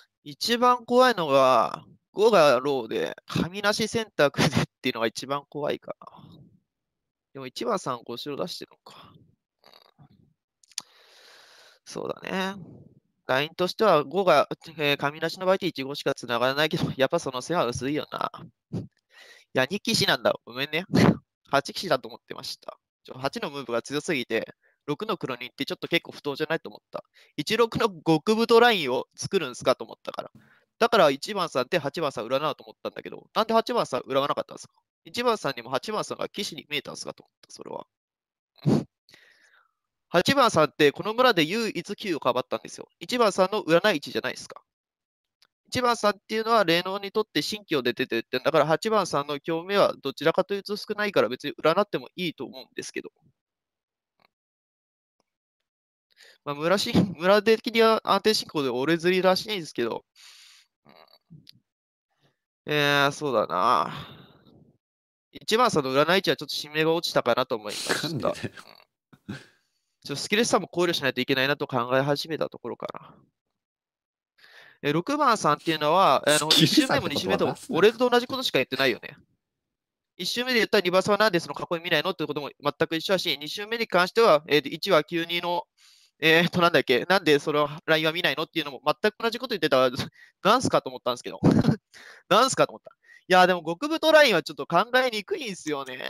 S6: 一番怖いのが、ごがローで、神なし選択でっていうのが一番怖いかな。でもいちばんさん、ご白出してるのか。うん、そうだね。ラインとしてはごが、えー、神なしの場合っていちごしか繋がらないけど、やっぱその線は薄いよな。いや、に騎士なんだ。ごめんね。はち騎士だと思ってました。ちょはちのムーブが強すぎて、ろくの黒に行ってちょっと結構不当じゃないと思った。いちろくの極太ラインを作るんすかと思ったから。だからいちばんさんってはちばんさん占うと思ったんだけど、なんではちばんさん占わなかったんですか？ いち 番さんにもはちばんさんが騎士に見えたんですかと思った、それは。はちばんさんってこの村で唯一きゅうをかばったんですよ。いちばんさんの占い位置じゃないですか。いちばんさんっていうのは霊能にとって新規を出ててってんだからはちばんさんの興味はどちらかというと少ないから別に占ってもいいと思うんですけど。まあ、村し村的には安定進行で俺釣りらしいんですけど。うん、えー、そうだな。いちばんさんの占い位置はちょっと指名が落ちたかなと思いました。うん、ちょっとスキルスさも考慮しないといけないなと考え始めたところかな。えろくばんさんっていうのは、あのいち周目もに周目と俺と同じことしか言ってないよね。いち周目で言ったらにばんさんはなんでその囲い見ないのってことも全く一緒だし、に周目に関しては、えー、いちはきゅうにの、えー、っと、なんだっけ、なんでそのラインは見ないのっていうのも全く同じこと言ってたら、なんすかと思ったんですけど。なんすかと思った。いや、でも極太ラインはちょっと考えにくいんですよね。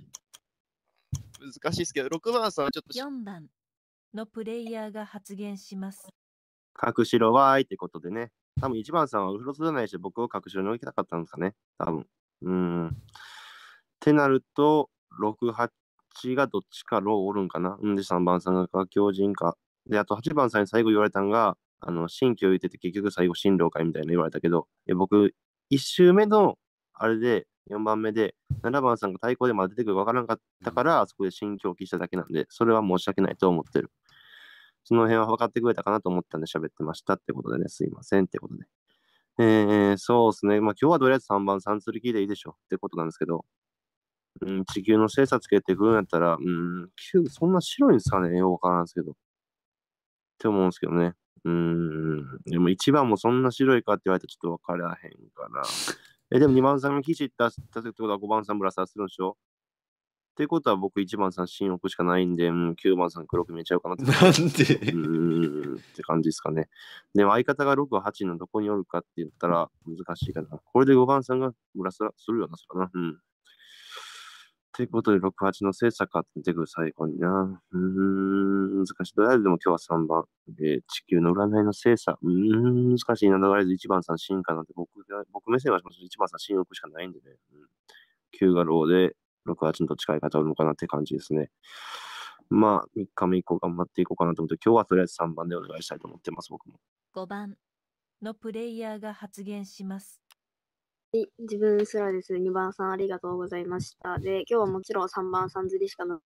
S6: 難しいですけど、ろくばんさんはちょっと。
S2: よんばんのプレイヤーが発言します。
S7: 隠しろわーいってことでね。多分いちばんさんはウフロスじゃないし、僕を隠しろに置きたかったんですかね。多分。うーん。ってなると、ろく、はちがどっちかローおるんかな。んでさんばんさんが強靭か。で、あとはちばんさんに最後言われたんが、あの、新規を言ってて結局最後進路かいみたいな言われたけど、いや僕、いち周目のあれで、よんばんめで、ななばんさんが対抗でまだ出てくるかわからなかったから、あそこで新狂気しただけなんで、それは申し訳ないと思ってる。その辺は分かってくれたかなと思ったんで喋ってましたってことでね、すいませんってことで。えー、そうですね。まあ今日はとりあえずさんばんさん釣り切りでいいでしょってことなんですけど、うん、地球の精査つけてくるんやったら、うん、きゅうそんな白いんですかねよくわからんですけど。って思うんですけどね。 うーん。でもいちばんもそんな白いかって言われたらちょっとわからへんかな。え、でもにばんさんが騎士出したってことはごばんさんブラサーするんでしょってことは僕いちばんさん新置くしかないんで、うん、きゅうばんさん黒く見えちゃうかなって。
S1: なんで
S7: うーんって感じですかね。でも相方がろく、はちのどこにおるかって言ったら難しいかな。これでごばんさんがブラサーするよな、そらな。うん。ということで、ろく、はちの精査かって出てくる最後にな。うーん、難しい。とりあえずでも今日はさんばん。えー地球の占いの精査。うーん、難しいな。とりあえずいちばんさん進化なんて僕が、僕目線はしますいちばんさん進置くしかないんでね。うん、きゅうがローで、ろく、はちのどっちか相方おるのかなって感じですね。まあ、みっかめ以降頑張っていこうかなと思って、今日はとりあえずさんばんでお願いしたいと思ってます、僕も。
S2: ごばんのプレイヤーが発言します。
S8: はい、自分すらです。にばんさんありがとうございました。で、今日はもちろんさんばんさん釣りしかな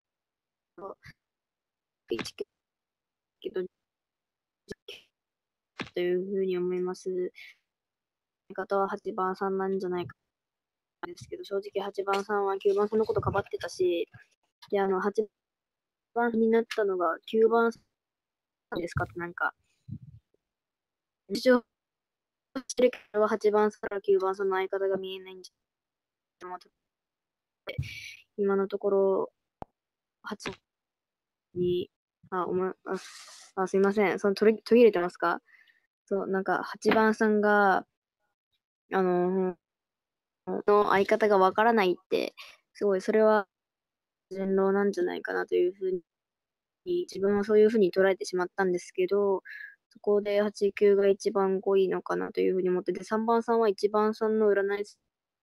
S8: いけど、というふうに思います。方ははちばんさんなんじゃないかですけど、正直はちばんさんはきゅうばんさんのことかばってたし、で、あの、はちばんになったのがきゅうばんさんですかってなんか、一応してるけど、はちばんさんからきゅうばんさんの相方が見えないんじゃないかと。今のところ、はちに、あ、おま、あ、あすいません。その途切途切れてますか？そう、なんか、はちばんさんが、あの、の相方がわからないって、すごい、それは人狼なんじゃないかなというふうに、自分はそういうふうに捉えてしまったんですけど、そこではち、きゅうが一番濃いのかなというふうに思ってて、さんばんさんはいちばんさんの占い師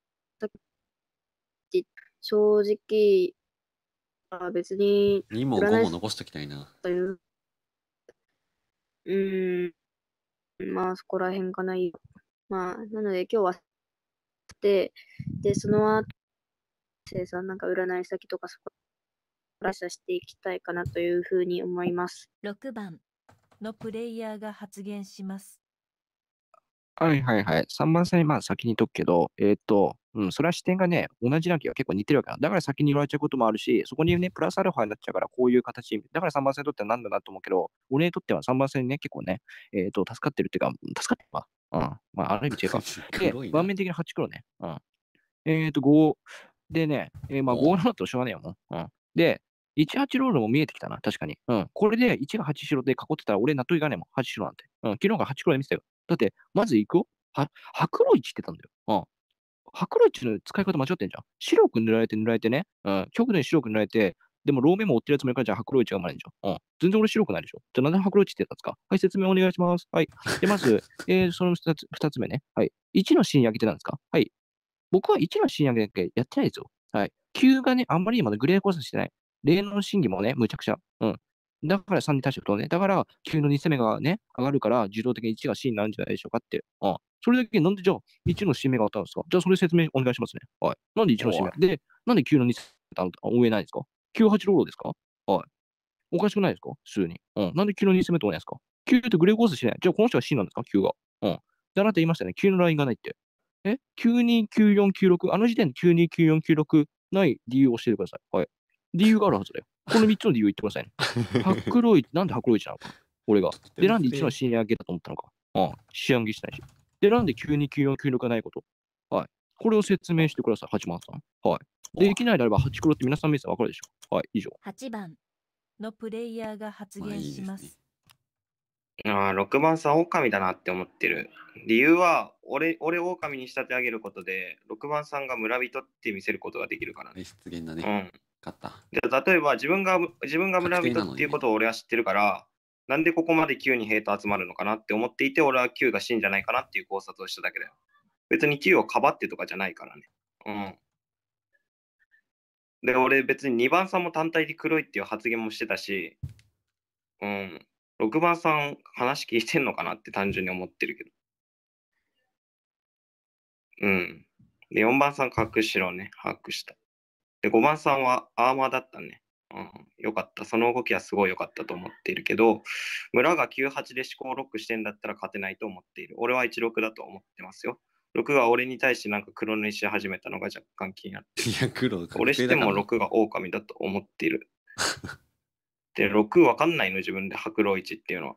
S8: って正直、あ別に
S1: にもご
S8: 占い師
S1: も残しときたいな。
S8: という、うーん、まあそこら辺かな。まあ、なので今日はで、で、その後、生産なんか占い先とかそこから出していきたいかなというふうに思います。
S2: ろくばんのプレイヤーが発言します。
S3: はいはいはい。さんばんさんにまあ先に言っとくけど、えーっと、うん、それは視点がね、同じなきゃ結構似てるわけだ。だから先に言われちゃうこともあるし、そこにね、プラスアルファになっちゃうから、こういう形、だからさんばんさんにとってはなんだなと思うけど、俺にとってはさんばんさんにね、結構ね、えーっと、助かってるっていうか、助かってるわ。うん。まあ、ある意味違うか。で、
S1: 黒いな
S3: 盤面的にはち黒ね。うん。えーっと、ごでね、えーまあごなんとしょうがねえよ、もう。うん。で、いちはちロールも見えてきたな、確かに。うん。これでいちがはち白で囲ってたら俺納得いかねえもん。はち白なんて。うん。昨日がはち黒で見せたよ。だって、まず行くよ。は、白露市って言ったんだよ。うん。白露市の使い方間違ってんじゃん。白く塗られて塗られてね。うん。極度に白く塗られて、でも、ローメンも追ってるやつもいるから、じゃあ白露市が生まれるんじゃん。うん。全然俺白くないでしょ。じゃあなんで白露市って言ったんですか？はい、説明お願いします。はい。で、まず、えー、その二つ、二つ目ね。はい。いちのシーン上げてたんですか？はい。僕はいちのシーン上げだけやってないですよ。はい。きゅうがね、あんまりまだグレーコースしてない。霊能審議もね、むちゃくちゃ。うん。だからさんに対してとね。だから、きゅうのに攻めがね、上がるから、自動的にいちが C になるんじゃないでしょうかって。うん。それだけ、なんでじゃあ、いちの C 目があったんですか？じゃあ、それ説明お願いしますね。はい。なんでいちの C 目で、なんできゅうのに攻めた追えないんですか？ きゅうはち ローロですか？はい。おかしくないですか？普通に。うん。なんできゅうのに攻めと追えないですか？ きゅう ってグレーコースしない。じゃあ、この人は C なんですか？ きゅうが。うん。じゃあ、あなた言いましたね。きゅうのラインがないって。え ?きゅうにきゅうよんきゅうろく? あの時点できゅうにきゅうよんきゅうろくない理由を教えてください。はい。理由があるはずだよ。このみっつの理由言ってくださいね。白露市、なんで白露市なのか。俺が。で、なんでいちの深夜上げだと思ったのか。ああ、仕上げしてないし。で、なんできゅうにきゅうよんきゅうろくがないこと。はい。これを説明してください、はちばんさん。はい。できないであれば、はち黒って皆さん見せたらわかるでしょ。はい、以上。
S2: はちばんのプレイヤーが発言します。
S9: ああ、ろくばんさん、狼だなって思ってる。理由は、俺、俺狼に仕立て上げることで、ろくばんさんが村人って見せることができるからね。
S1: 出現だね。
S9: うん。
S1: 勝った。
S9: で例えば自分が、自分が村人っていうことを俺は知ってるから、なんでここまできゅうに兵と集まるのかなって思っていて、俺はきゅうが死んじゃないかなっていう考察をしただけだよ。別にきゅうをかばってとかじゃないからね。うん。で、俺別ににばんさんも単体で黒いっていう発言もしてたし、うん。ろくばんさん話聞いてんのかなって単純に思ってるけど。うん。で、よんばんさん隠しろね。把握した。で、ごばんさんはアーマーだったね。うん。よかった。その動きはすごい良かったと思っているけど、村がきゅうはちで思考ロックしてんだったら勝てないと思っている。俺はいちろくだと思ってますよ。ろくが俺に対してなんか黒塗りし始めたのが若干気になってる。
S1: いや、黒。
S9: 俺してもろくが狼だと思っている。で、ろくわかんないの自分で白露市っていうのは。う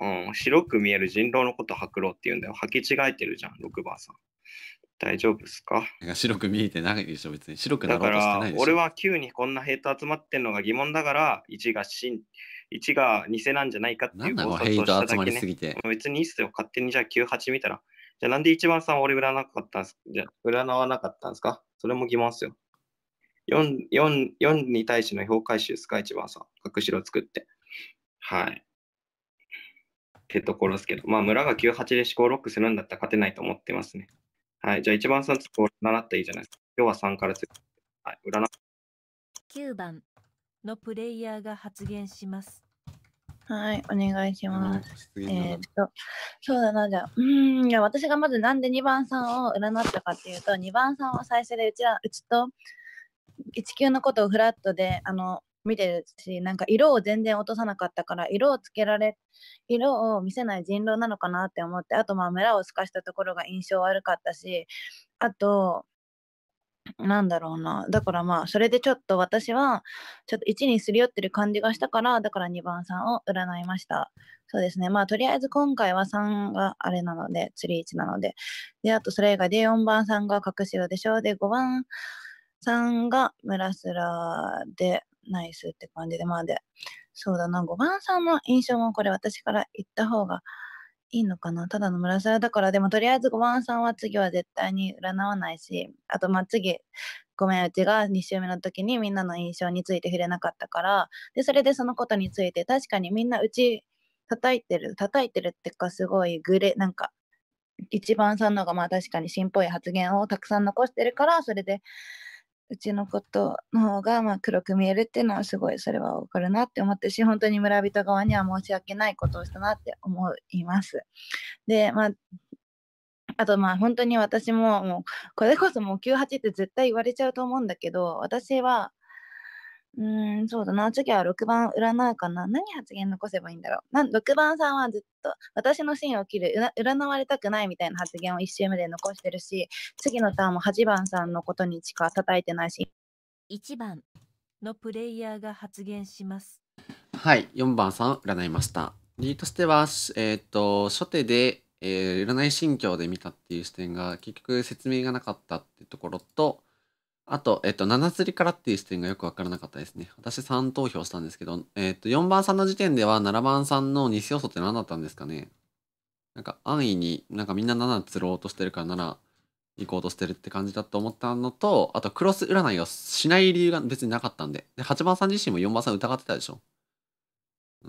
S9: うん、白く見える人狼のこと白狼って言うんだよ。履き違えてるじゃん、ろくばんさん。大丈夫っすか？
S1: なんか白く見えてないでしょ、別に。白くな
S9: だか
S1: ろうとしてな
S9: ら
S1: い、でしょ。
S9: 俺はきゅうにこんなヘイト集まってんのが疑問だから、いちが真、いちが偽なんじゃないかっていう
S1: なんだこの
S9: 考察を
S1: ヘイト集ま
S9: しただけね。
S1: りすぎて。
S9: 別にいいっすよ。勝手にじゃあきゅうはち見たら。じゃあなんでいちばんさん俺占わなかったんですじゃあ占わなかったんですか？それも疑問っすよ。よん、よん、よんに対しての評価集ですか？ いち 番さん。隠しろ作って。はい。ってところですけど、まあ村がきゅうはちで思考ロックするんだったら勝てないと思ってますね。はい。じゃあいちばんさんつく占ったらいいじゃないですか。今日はさんからつく。はい。占っ
S2: きゅうばんのプレイヤーが発言します。
S4: はい、お願いし
S1: あの
S4: ます。
S1: 失言だな
S4: えーっと、そうだな、じゃあ、うーん、いや、私がまずなんでにばんさんを占ったかっていうと、にばんさんは最初でうちら、うちといち級のことをフラットで、あの、見てるし、なんか色を全然落とさなかったから、色をつけられ、色を見せない人狼なのかなって思って、あとまあ村を透かしたところが印象悪かったし、あと、なんだろうな。だからまあ、それでちょっと私は、ちょっといちにすり寄ってる感じがしたから、だからにばんさんを占いました。そうですね。まあ、とりあえず今回はさんがあれなので、釣りいちなので。で、あとそれ以外でよんばんさんが隠しろでしょ。で、ごばんさんが村スラで、ナイスって感じで、まあで、そうだな、ごばんさんの印象もこれ私から言った方がいいのかな。ただの村スラだから、でもとりあえずごばんさんは次は絶対に占わないし、あとまあ次、ごめん、うちがに週目の時にみんなの印象について触れなかったから、で、それでそのことについて確かにみんなうち叩いてる、叩いてるってかすごいグレ、なんか、一番さんの方がまあ確かに新っぽい発言をたくさん残してるから、それでうちのことの方がまあ黒く見えるっていうのはすごいそれはわかるなって思ってし、本当に村人側には申し訳ないことをしたなって思います。で、まあ、あとまあ本当に私ももうこれこそもうきゅうはちって絶対言われちゃうと思うんだけど、私はうーん、そうだな。次はろくばん占うかな。何発言残せばいいんだろう。なんろくばんさんはずっと私の芯を切る、うら占われたくないみたいな発言をいち周目で残してるし、次のターンもはちばんさんのことにしか叩いてないし。
S2: いちばんのプレイヤーが発言します。
S1: はい、よんばんさん占いました。理由としては、しえっ、と、初手で、えー占い心境で見たっていう視点が結局説明がなかったってところと、あと、えっ、と、なな釣りからっていう視点がよくわからなかったですね。私さん投票したんですけど、えっ、と、よんばんさんの時点ではななばんさんの偽要素って何だったんですかね。なんか安易になんかみんななな釣ろうとしてるからなな行こうとしてるって感じだと思ったのと、あとクロス占いをしない理由が別になかったんで。で、はちばんさん自身もよんばんさん疑ってたでしょ。うん。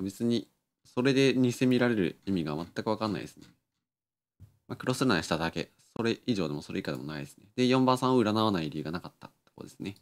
S1: 別に、それで偽見られる意味が全くわかんないですね。まあ、クロス占いしただけ。それ以上でもそれ以下でもないですね。で、よんばんさんを占わない理由がなかったってことですね。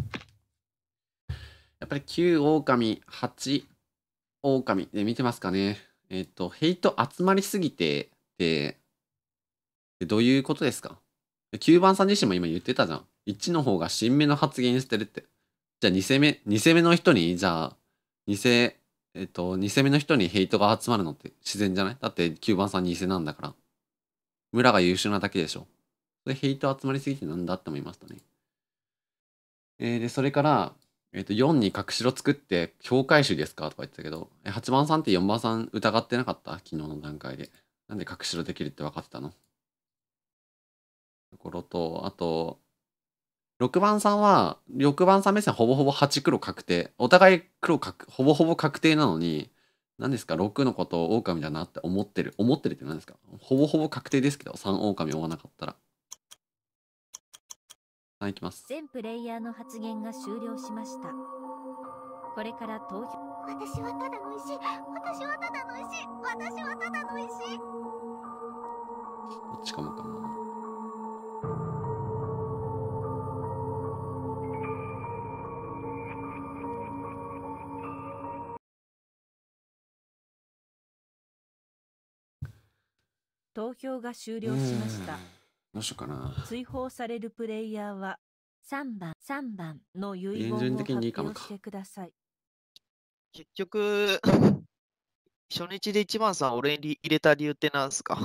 S1: やっぱりきゅう狼、はち狼で見てますかね。えっ、と、ヘイト集まりすぎてで、でどういうことですか？きゅうばんさん自身も今言ってたじゃん。いちの方が新芽の発言してるって。じゃあにせめ、にせめの人に、じゃあ、にせ、えっと、にせめの人にヘイトが集まるのって自然じゃない？だってきゅうばんさんにせなんだから。村が優秀なだけでしょ。それヘイト集まりすぎてなんだって思いましたね。えーで、それから、えっと、よんに隠しろ作って、境界集ですかとか言ってたけど、えはちばんさんってよんばんさん疑ってなかった？昨日の段階で。なんで隠しろできるって分かってたの？ところと、あと、ろくばんさんは、ろくばんさん目線ほぼほぼはち黒確定。お互い黒確、ほぼほぼ確定なのに、何ですか、ろくのことを狼だなって思ってる。思ってるって何ですか？ほぼほぼ確定ですけど、さん狼追わなかったら。さんいきます。
S2: 全プレイヤーの発言が終了しました。これから投票。
S10: 私はただの石。私はただの石。私はただの石。
S1: どっちかもかな。
S2: 投票が終了しました。
S1: どうしようかな。
S2: 追放されるプレイヤーはさんばん、さんばんの遺言を
S1: 現順的にいい
S2: 発
S1: かもか
S2: 表してください。
S6: 結局、初日でいちばんさん俺に入れた理由ってなんすか？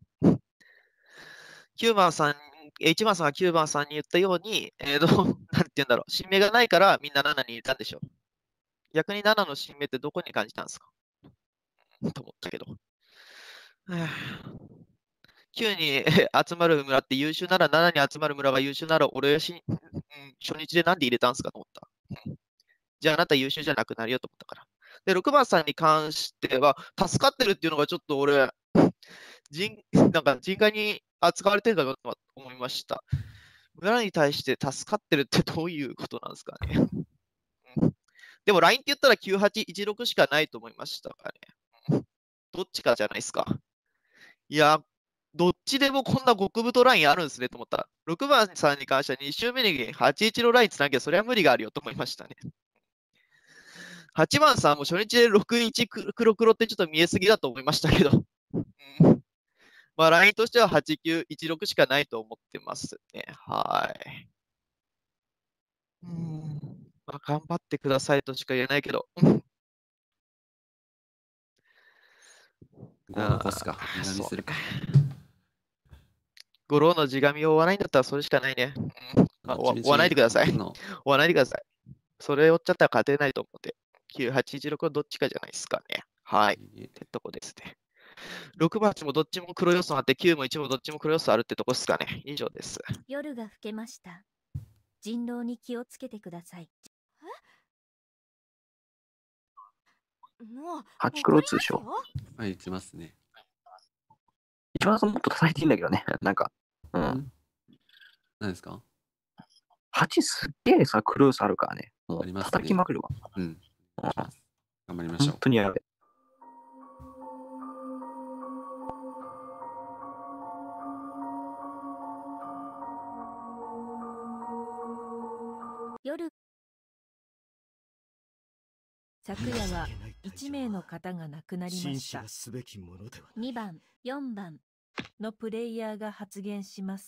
S6: きゅう 番さん、えいちばんさんがきゅうばんさんに言ったように、えーと、なんて言うんだろう、新芽がないからみんなななに入れたんでしょ。逆にななの新芽ってどこに感じたんですか？ と思ったけど。きゅうに集まる村って優秀ならななに集まる村が優秀なら俺し、うん、初日でなんで入れたんすかと思った。うん、じゃああなた優秀じゃなくなるよと思ったから。で、ろくばんさんに関しては、助かってるっていうのがちょっと俺、人なんか人外に扱われてるかなと思いました。村に対して助かってるってどういうことなんですかね。うん、でも ライン って言ったらきゅうはちいちろくしかないと思いましたからね。どっちかじゃないですか。いや、どっちでもこんな極太ラインあるんですねと思ったら、ろくばんさんに関してはに周目にはちいちのラインつなげばそれは無理があるよと思いましたね。はちばんさんも初日でろくいち黒黒ってちょっと見えすぎだと思いましたけど、うん、まあラインとしてははちきゅういちろくしかないと思ってますね。はい。うん、まあ、頑張ってくださいとしか言えないけど。
S1: ご残すか、苦味するか。
S6: 五郎の地紙を追わないんだったらそれしかないね。うん、まあ、追わないでください。追わないでください。それ追っちゃったら勝てないと思って。きゅうはちいちろくのどっちかじゃないですかね。はい。ってとこですね。ろくばんもどっちも黒要素あって、きゅうもいちもどっちも黒要素あるってとこですかね。以上です。
S2: 夜が更けました。人狼に気をつけてください。
S10: もう、
S3: はち黒通称。
S1: はい、打ちますね。
S3: 一番さんもっと叩いていいんだけどね。なんか。うん。
S1: 何ですか？
S3: はちすっげえさ、黒要素あるからね。もう
S1: ありますね。
S3: 叩きまくるわ。
S1: うん。頑張りましょう。
S3: 本当にやべ。
S2: 夜昨夜はいち名の方が亡くなりました。にばん、よんばんのプレイヤーが発言します。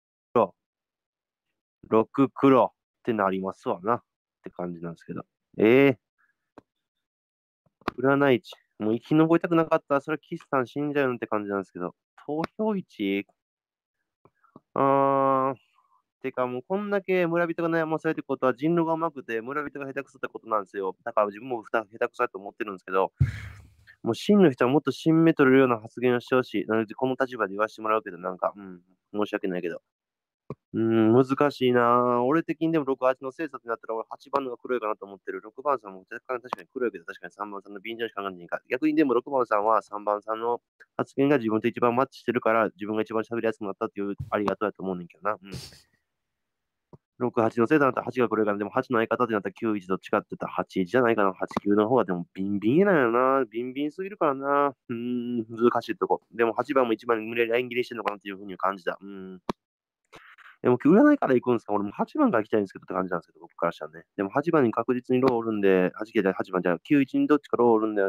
S7: ろく黒ってなりますわなって感じなんですけど。ええー、占い値。もう生き残りたくなかったら、それはキスさん死んじゃうって感じなんですけど。投票位置あー。てかもうこんだけ村人が悩まされてることは人狼がうまくて村人が下手くそってことなんですよ。だから自分も下手くそだと思ってるんですけど、もう真の人はもっと芯目取れるような発言をしてほしい。なのでこの立場で言わせてもらうけど、なんか、うん、申し訳ないけど。うん、難しいな俺的にでもろく、はちの精査になったら俺はちばんのが黒いかなと思ってる。ろくばんさんも若干確かに黒いけど、確かにさんばんさんの便乗しか考えないか。逆にでもろくばんさんはさんばんさんの発言が自分と一番マッチしてるから、自分が一番喋りやすくなったっていうありがとうだと思うねんけどな。うん。ろく、はちのせいだったらはちがこれからでもはちの相方ってなったらきゅういちどっちかって言ったらはちいちじゃないかな。はちきゅうの方がでもビンビンなんよな。ビンビンすぎるからな。うーん、難しいとこ。でもはちばんも一番無理やりライン切りしてるのかなっていうふうに感じた。うん。でも占いから行くんですか？俺もはちばんから行きたいんですけどって感じなんですけど、僕からしたらね。でもはちばんに確実にローおるんで、はちじゃはちばんじゃきゅういちにどっちかローおるんで、うん、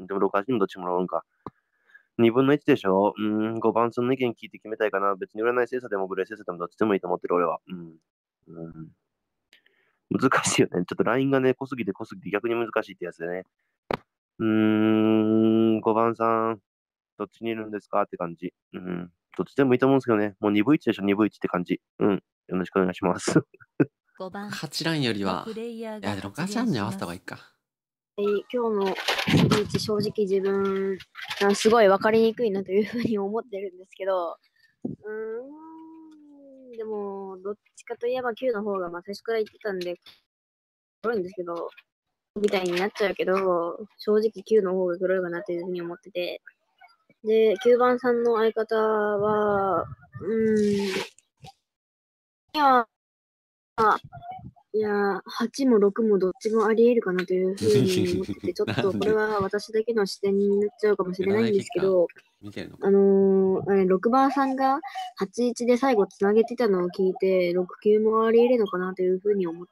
S7: でもろく、はちにもどっちもローおるんか。にぶんのいちでしょ？うん、ごばんその意見聞いて決めたいかな。別に占い精査でもブレイ精査でもどっちでもいいと思ってる俺は。うん。うん難しいよね。ちょっとラインがね、濃すぎて濃すぎて逆に難しいってやつでね。うーん、ごばんさん、どっちにいるんですかって感じ。うん。どっちでもいいと思うんですけどね。もうにぶいちでしょ、にぶいちって感じ。うん。よろしくお願いします。
S2: ごばん、
S1: はちラインよりは、
S2: プレイヤー
S1: いや、
S2: が
S1: でもろく、はちラインに合わせた方がいいか。
S8: 今日の初日、正直自分、あすごい分かりにくいなというふうに思ってるんですけど、うーん、でも、どっちかといえばきゅうの方が、まあ、最初から言ってたんで、黒いんですけど、みたいになっちゃうけど、正直きゅうの方が黒いかなというふうに思ってて、で、きゅうばんさんの相方は、うーん、いや、いや、はちもろくもどっちもあり得るかなというふうに思ってて、ちょっとこれは私だけの視点になっちゃうかもしれないんですけど、あのー、ろくばんさんがはちいちで最後つなげてたのを聞いて、ろくきゅうもあり得るのかなというふうに思って、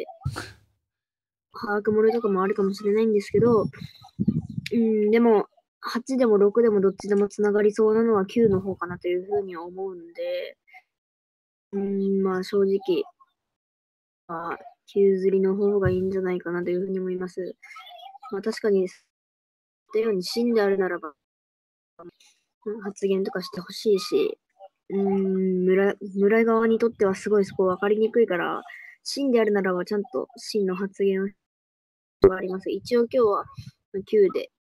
S8: 把握漏れとかもあるかもしれないんですけど、うん、でも、はちでもろくでもどっちでもつながりそうなのはきゅうの方かなというふうに思うんで、うん、まあ正直、まあ、きゅう釣りの方がいいんじゃないかなというふうに思います。まあ確かに、言ったように真であるならば、発言とかしてほしいし、うーん、村、村側にとってはすごいそこ分かりにくいから、真であるならばちゃんと真の発言があります。一応今日はきゅうで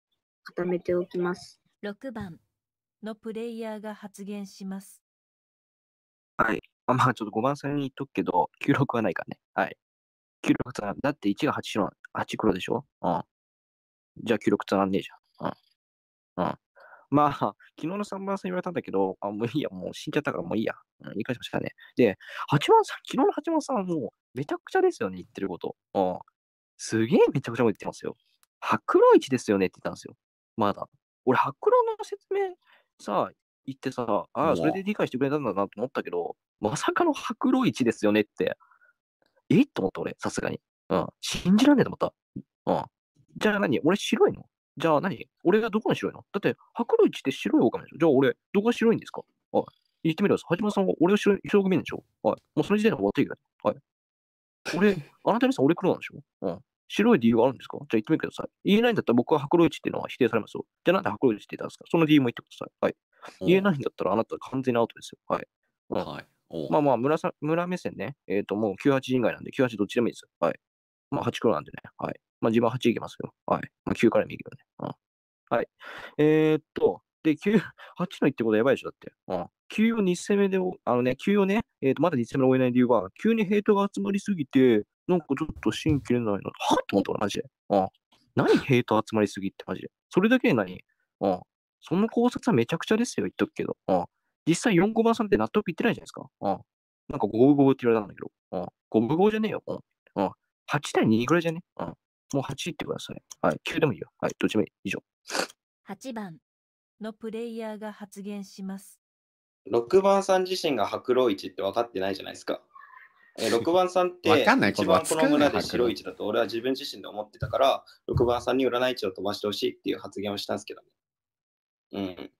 S8: 固めておきます。
S2: ろくばんのプレイヤーが発言します。
S3: はい。あまあ、ちょっとごばんさんに言っとくけど、きゅうろくはないからね。はい。きゅうろくつなだっていちがはち白、はち黒でしょ。うん。じゃあきゅうろくつなんねえじゃん。うん。うん。まあ、昨日のさんばんさん言われたんだけど、あ、もういいや、もう死んじゃったからもういいや。うん、言い返しましたね。で、はちばんさん、昨日のはちばんさんはもうめちゃくちゃですよね、言ってること。うん。すげえめちゃくちゃ言ってますよ。白露市ですよねって言ったんですよ。まだ。俺、白露の説明さ、言ってさ、ああ、それで理解してくれたんだなと思ったけど、まさかの白露市ですよねって、えと思った俺、さすがに。うん。信じらんねえと思った。うん。じゃあ何俺白いのじゃあ何俺がどこが白いのだって、白露市って白い狼でしょじゃあ俺、どこが白いんですかはい。言ってみろよ。はじまさんは俺を白い白く見るんでしょはい。もうその時点で終わっていいから。はい。俺、あなたにさん俺黒なんでしょうん。白い理由があるんですかじゃあ言ってみてください。言えないんだったら僕は白露市っていうのは否定されますよ。じゃあなんで白露市って言ったんですかその理由も言ってください。はい。言えないんだったらあなた完全にアウトですよ。はい。うん、
S1: はい。お
S3: まあまあ村さ、村目線ね。えっ、と、もうきゅうはち以外なんで、きゅうはちどっちでもいいです。はい。まあはち黒なんでね。はい。まあ自分ははちいけますよ。はい。まあきゅうからもいいけどね。うん。はい。えー、っと、で、きゅう、はちの言ってことはやばいでしょ、だって。うん。きゅうをに戦目で、あのね、きゅうをね、えー、とまだに戦目で終えない理由は、急にヘイトが集まりすぎて、なんかちょっと芯切れないの。はっと思った俺、マジで。うん。何ヘイト集まりすぎって、マジで。それだけで何うん。その考察はめちゃくちゃですよ、言っとくけど。うん。実際よん、ごばんさんって納得いってないじゃないですか。うん。なんか五分五分って言われたんだけど。うん。五分五分じゃねえよ。うん。うん。はち対にぐらいじゃねうん。もうはち言ってください。はい。きゅうでもいいよ。はい。どっちもいい。以上。
S2: はちばんのプレイヤーが発言します。
S6: ろくばんさん自身が白露市って分かってないじゃないですか。えろくばんさんって
S1: わかんないこ
S6: 一
S1: とは
S6: 番この村で
S1: 作るね
S6: 白市だと俺は自分自身で思ってたから、ろくばんさんに占い市を飛ばしてほしいっていう発言をしたんですけどね。うん。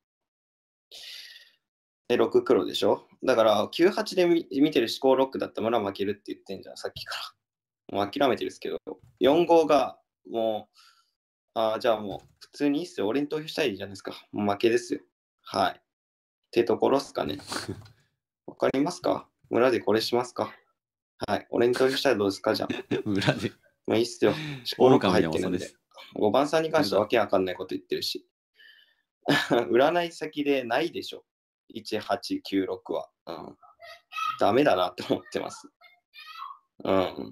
S6: で、ろく黒でしょだからきゅうはちで見見てる思考ロックだった村負けるって言ってんじゃん、さっきから。もう諦めてるんですけど、よん号がもう、あーじゃあもう普通にいいっすよ。俺に投票したらいいじゃないですか。もう負けですよ。はい。ってところっすかね。わかりますか村でこれしますかはい。俺に投票したらどうですかじゃあ。
S1: 裏で。
S6: まあいいっすよ。思考ロック入
S1: 狼
S6: ってるんで
S1: の嘘です。
S6: ごばんさんに関してはわけわかんないこと言ってるし。占い先でないでしょ。いちはちきゅうろくは。うん。ダメだなって思ってます。うん。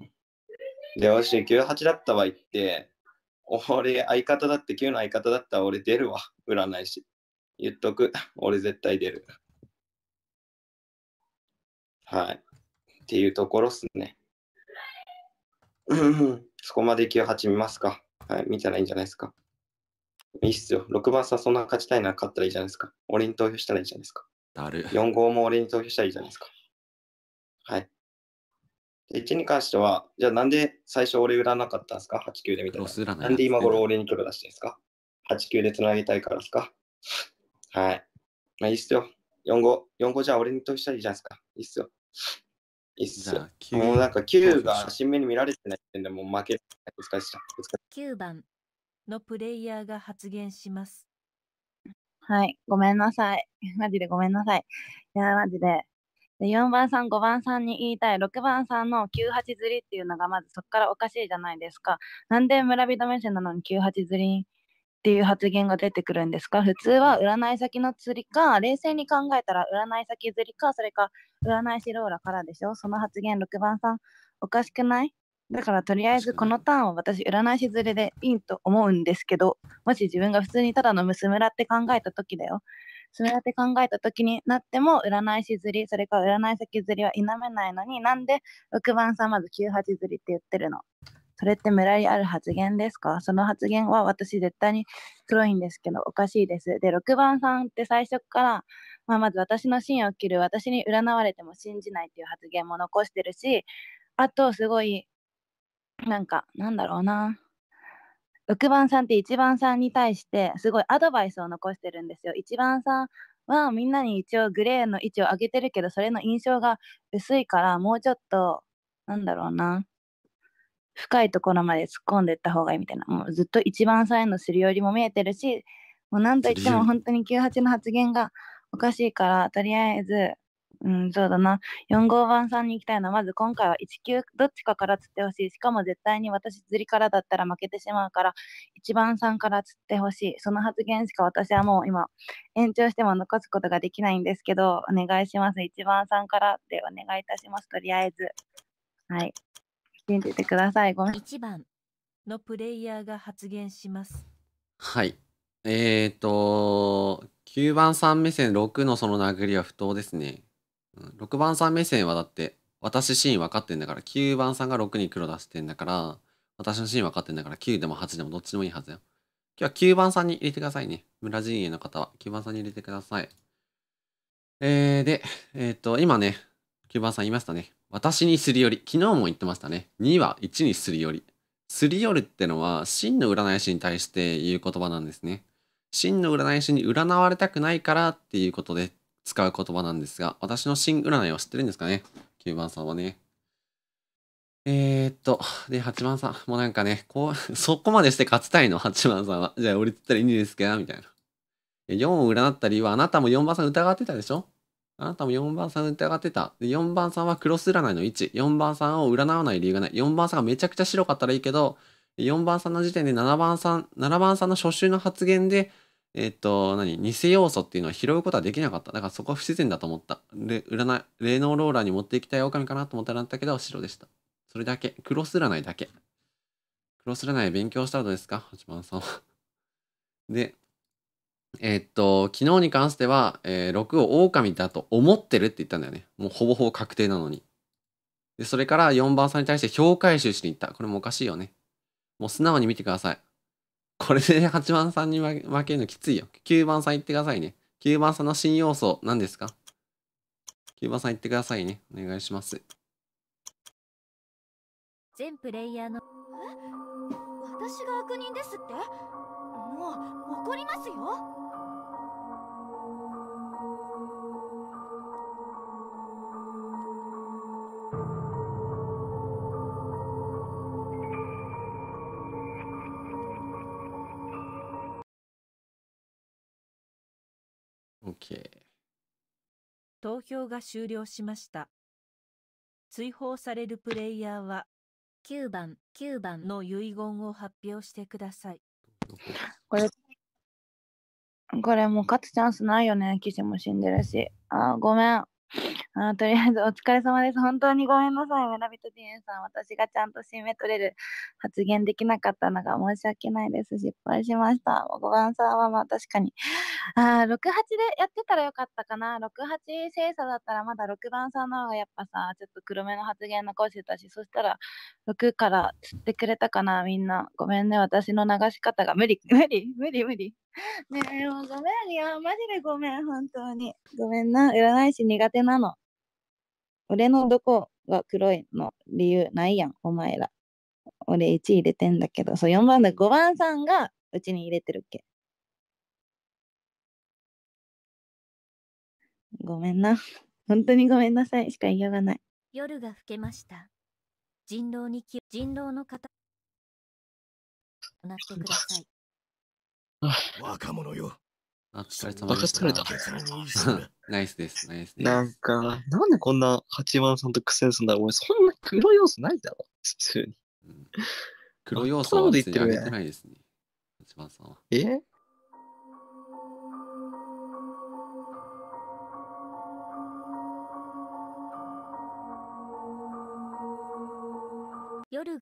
S6: で、もしきゅうはちだった場合って、俺相方だってきゅうの相方だったら俺出るわ。占い師。言っとく。俺絶対出る。はい。っていうところっすね。うんそこまできゅうはち見ますか。はい。見たらいいんじゃないですか。いいっすよ。ろくばんさんそんな勝ちたいなら勝ったらいいじゃないですか。俺に投票したらいいじゃないですか。
S1: だる。
S6: よん号も俺に投票したらいいじゃないですか。はい。いちに関しては、じゃあなんで最初俺占わなかったんですか ?はち 級で見たら。
S1: ロス占い
S6: なんで今頃俺に黒出してるんですか ?はち 級でつなげたいからですかはい。まあいいっすよ。よん号、よん号じゃあ俺に投票したらいいじゃないですか。いいっすよ。いいっすよ。もうなんかきゅうが新目に見られてないってんでもう負ける。お疲れした。お疲れ
S2: きゅうばんのプレイヤーが発言します。
S4: はい、ごめんなさい。マジでごめんなさい。いや、マジで。でよんばんさん、ごばんさんに言いたい。ろくばんさんのきゅうはち釣りっていうのがまずそこからおかしいじゃないですか。なんで村人目線なのにきゅうはち釣りっていう発言が出てくるんですか？普通は占い先の釣りか、冷静に考えたら占い先釣りか、それか占い師ローラからでしょ。その発言ろくばんさんおかしくない？だからとりあえずこのターンは私占い師釣りでいいと思うんですけど、もし自分が普通にただの娘村って考えた時だよ。そうやって考えた時になっても占い師釣り、それから占い先釣りは否めないのに、なんでろくばんさんまずきゅうはち釣りって言ってるの？それって村にある発言ですか？その発言は私絶対に黒いんですけどおかしいです。で、ろくばんさんって最初から、まあ、まず私の芯を切る、私に占われても信じないっていう発言も残してるし、あとすごい、なんか、なんだろうな。ろくばんさんっていちばんさんに対してすごいアドバイスを残してるんですよ。いちばんさんはみんなに一応グレーの位置を上げてるけど、それの印象が薄いから、もうちょっと、なんだろうな。深いところまで突っ込んでいった方がいいみたいな。もうずっといちばんさんへのすり寄りも見えてるし、もう何と言っても本当にきゅうはちの発言がおかしいから、とりあえずうん、そうだな。よん号番さんに行きたいのは、まず今回はいち級どっちかから釣ってほしい。しかも絶対に私釣りからだったら負けてしまうから、いちばんさんから釣ってほしい。その発言しか私はもう今、延長しても残すことができないんですけど、お願いします。いちばんさんからでお願いいたします。とりあえず。はい。信じてください。ごめん。
S2: いちばんのプレイヤーが発言します。
S1: はい。えーと、きゅうばんさん目線ろくのその殴りは不当ですね。うん、ろくばんさん目線はだって、私シーン分かってんだから、きゅうばんさんがろくに黒出してんだから、私のシーン分かってんだから、きゅうでもはちでもどっちでもいいはずだよ。今日はきゅうばんさんに入れてくださいね。村陣営の方はきゅうばんさんに入れてください。えー、で、えーと、今ね、きゅうばんさん言いましたね。私にすり寄り。昨日も言ってましたね。にはいちにすり寄り。すり寄るってのは、真の占い師に対して言う言葉なんですね。真の占い師に占われたくないからっていうことで使う言葉なんですが、私の真占いを知ってるんですかね ?きゅうばんさんはね。えー、っと、で、はちばんさん。もうなんかね、こう、そこまでして勝ちたいの、はちばんさんは。じゃあ、俺つったらいいんですかみたいな。よんを占った理由は、あなたもよんばんさん疑ってたでしょあなたもよんばんさん疑ってた。で、よんばんさんはクロス占いのいち。よんばんさんを占わない理由がない。よんばんさんがめちゃくちゃ白かったらいいけど、よんばんさんの時点でななばんさん、ななばんさんの初週の発言で、えっと、何偽要素っていうのは拾うことはできなかった。だからそこは不自然だと思った。で、占い、霊能ローラーに持っていきたい狼かなと思ったらなったけど、白でした。それだけ。クロス占いだけ。クロス占い勉強したらどうですか ?はちばんさんは。で、えーっと、昨日に関しては、えーろくを狼だと思ってるって言ったんだよね。もうほぼほぼ確定なのに。で、それからよんばんさんに対して評回収しに行った。これもおかしいよね。もう素直に見てください。これではちばんさんに負け負けるのきついよ。きゅうばんさん言ってくださいね。きゅうばんさんの新要素何ですか ?きゅうばんさん言ってくださいね。お願いします。
S2: 全プレイヤーの
S10: 私が悪人ですってもう怒りますよ。
S1: OK。
S2: 投票が終了しました。追放されるプレイヤーはきゅうばん、きゅうばんの遺言を発表してください。
S4: これ、これもう勝つチャンスないよね。騎士も死んでるし。あー、ごめん。あーとりあえずお疲れ様です。本当にごめんなさい、村人ジエンさん。私がちゃんと締め取れる発言できなかったのが申し訳ないです。失敗しました。ごばんさんはまあ確かに。あー、ろくはちでやってたらよかったかな。ろくはち精査だったらまだろくばんさんの方がやっぱさ、ちょっと黒めの発言残してたし、そしたらろくから釣ってくれたかな、みんな。ごめんね、私の流し方が無理、無理、無理、無理。ねえ、もうごめんよ。マジでごめん、本当に。ごめんな。占い師苦手なの。俺のどこが黒いの理由ないやん、お前ら。俺いち入れてんだけど、そう、よんばんでごばんさんがうちに入れてるっけ。ごめんな。本当にごめんなさいしか言いようがない。
S2: 夜が更けました。人狼にき人狼の方なってください。
S11: 若者よ。
S1: あ、疲れ様でした。
S3: バカ疲れた。
S1: ナイスです、ナイスです。
S3: なんか、なんでこんなはちばんさんと苦戦するんだろう。俺、そんな黒要素ないだろ。普通に。
S1: うん、黒要素は別に上げてないですね。はちばんさんは。
S3: え
S2: 夜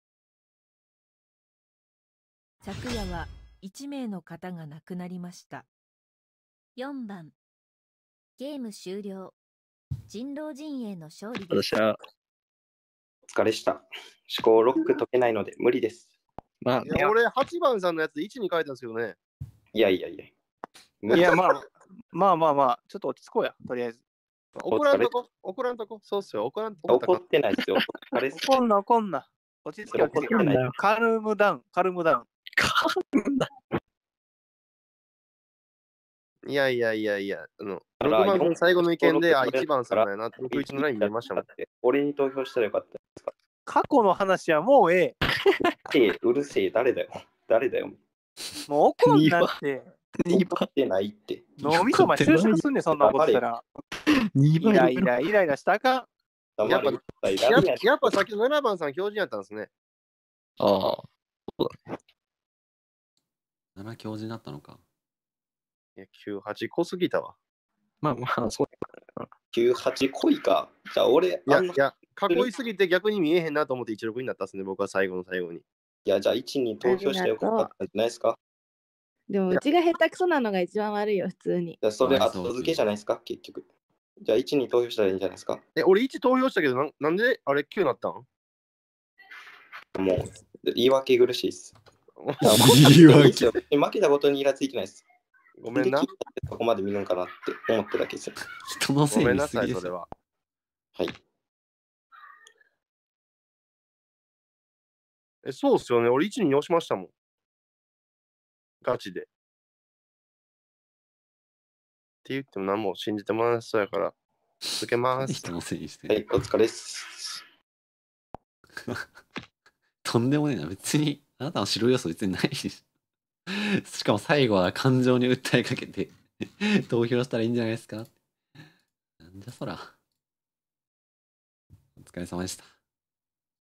S2: 昨夜はいち名の方が亡くなりました。よんばんゲーム終了。人狼陣営の勝利です。
S9: 私はお疲れした。思考ロック解けないので無理です。
S3: まあ、
S7: いや俺、はちばんさんのやついちに書いたんですけどね。
S9: いやいやいや。
S12: いや、まあ、まあまあまあ、ちょっと落ち着こうや、とりあえず。
S7: 怒らんとこ、怒らんとこ、そうっすよ、怒らんとこ。
S9: 怒ってないですよ。
S12: 怒んな、怒んな。落ち着け、落ち着け。カルムダウン、カルムダウン。
S3: カルムダ
S7: ウン。いやいやいやいや、あの、ろくばんさん最後の意見で、あ、いちばんさんだよな、ろくいちのライン見ましたもん。
S9: 俺に投票したらよかったですか。
S12: 過去の話はもうええ。
S9: ええ、うるせえ、誰だよ。誰だよ。
S12: もう怒んなって。
S3: にばい
S13: ってないって。
S12: 脳みそお前就職すんねん、そんなことしたら。
S3: にばい
S12: イライライライラしたらあかん。
S7: やっぱ、
S13: 黙れ
S7: やっぱやっぱさっきのななばんさん強靭やったんですね。
S3: ああ。
S1: なな強靭になったのか。
S7: いや、きゅうはち濃すぎたわ。
S3: まあまあ、そう
S13: きゅうはち濃いか。じゃあ俺、
S7: いや、
S13: あんない
S7: や、囲いすぎて逆に見えへんなと思っていちろくになったっすね、僕は最後の最後に。
S13: いや、じゃあいちに投票してよかったんじゃないですか。
S4: でもうちが下手くそなのが一番悪いよ、普通に。
S13: いやそれ
S1: かわいそう
S13: 後付けじゃないですか、結局。じゃあいちに投票したらいいんじゃないですか。
S7: え、俺いち投票したけど、なんなんであれきゅうなったん？
S13: もう、言い訳苦しいっす。
S1: 言い訳。
S13: 負けたことにイラついてないっす。
S7: ごめんな。
S13: そこまで見るんかなって思ってるだけですよ。
S1: 人のせい
S7: ごめんなさい、
S1: にしすぎです
S7: それは。
S13: はい。
S7: え、そうっすよね。俺いちに押しましたもん。ガチで。って言っても何も信じてもらえそうやから、続けます。
S1: 人のせいにして。
S13: はい、お疲れっす。
S1: とんでもねえな。別に、あなたの白い要素別にないし。しかも最後は感情に訴えかけて投票したらいいんじゃないですか。なんじゃそら。お疲れ様でした。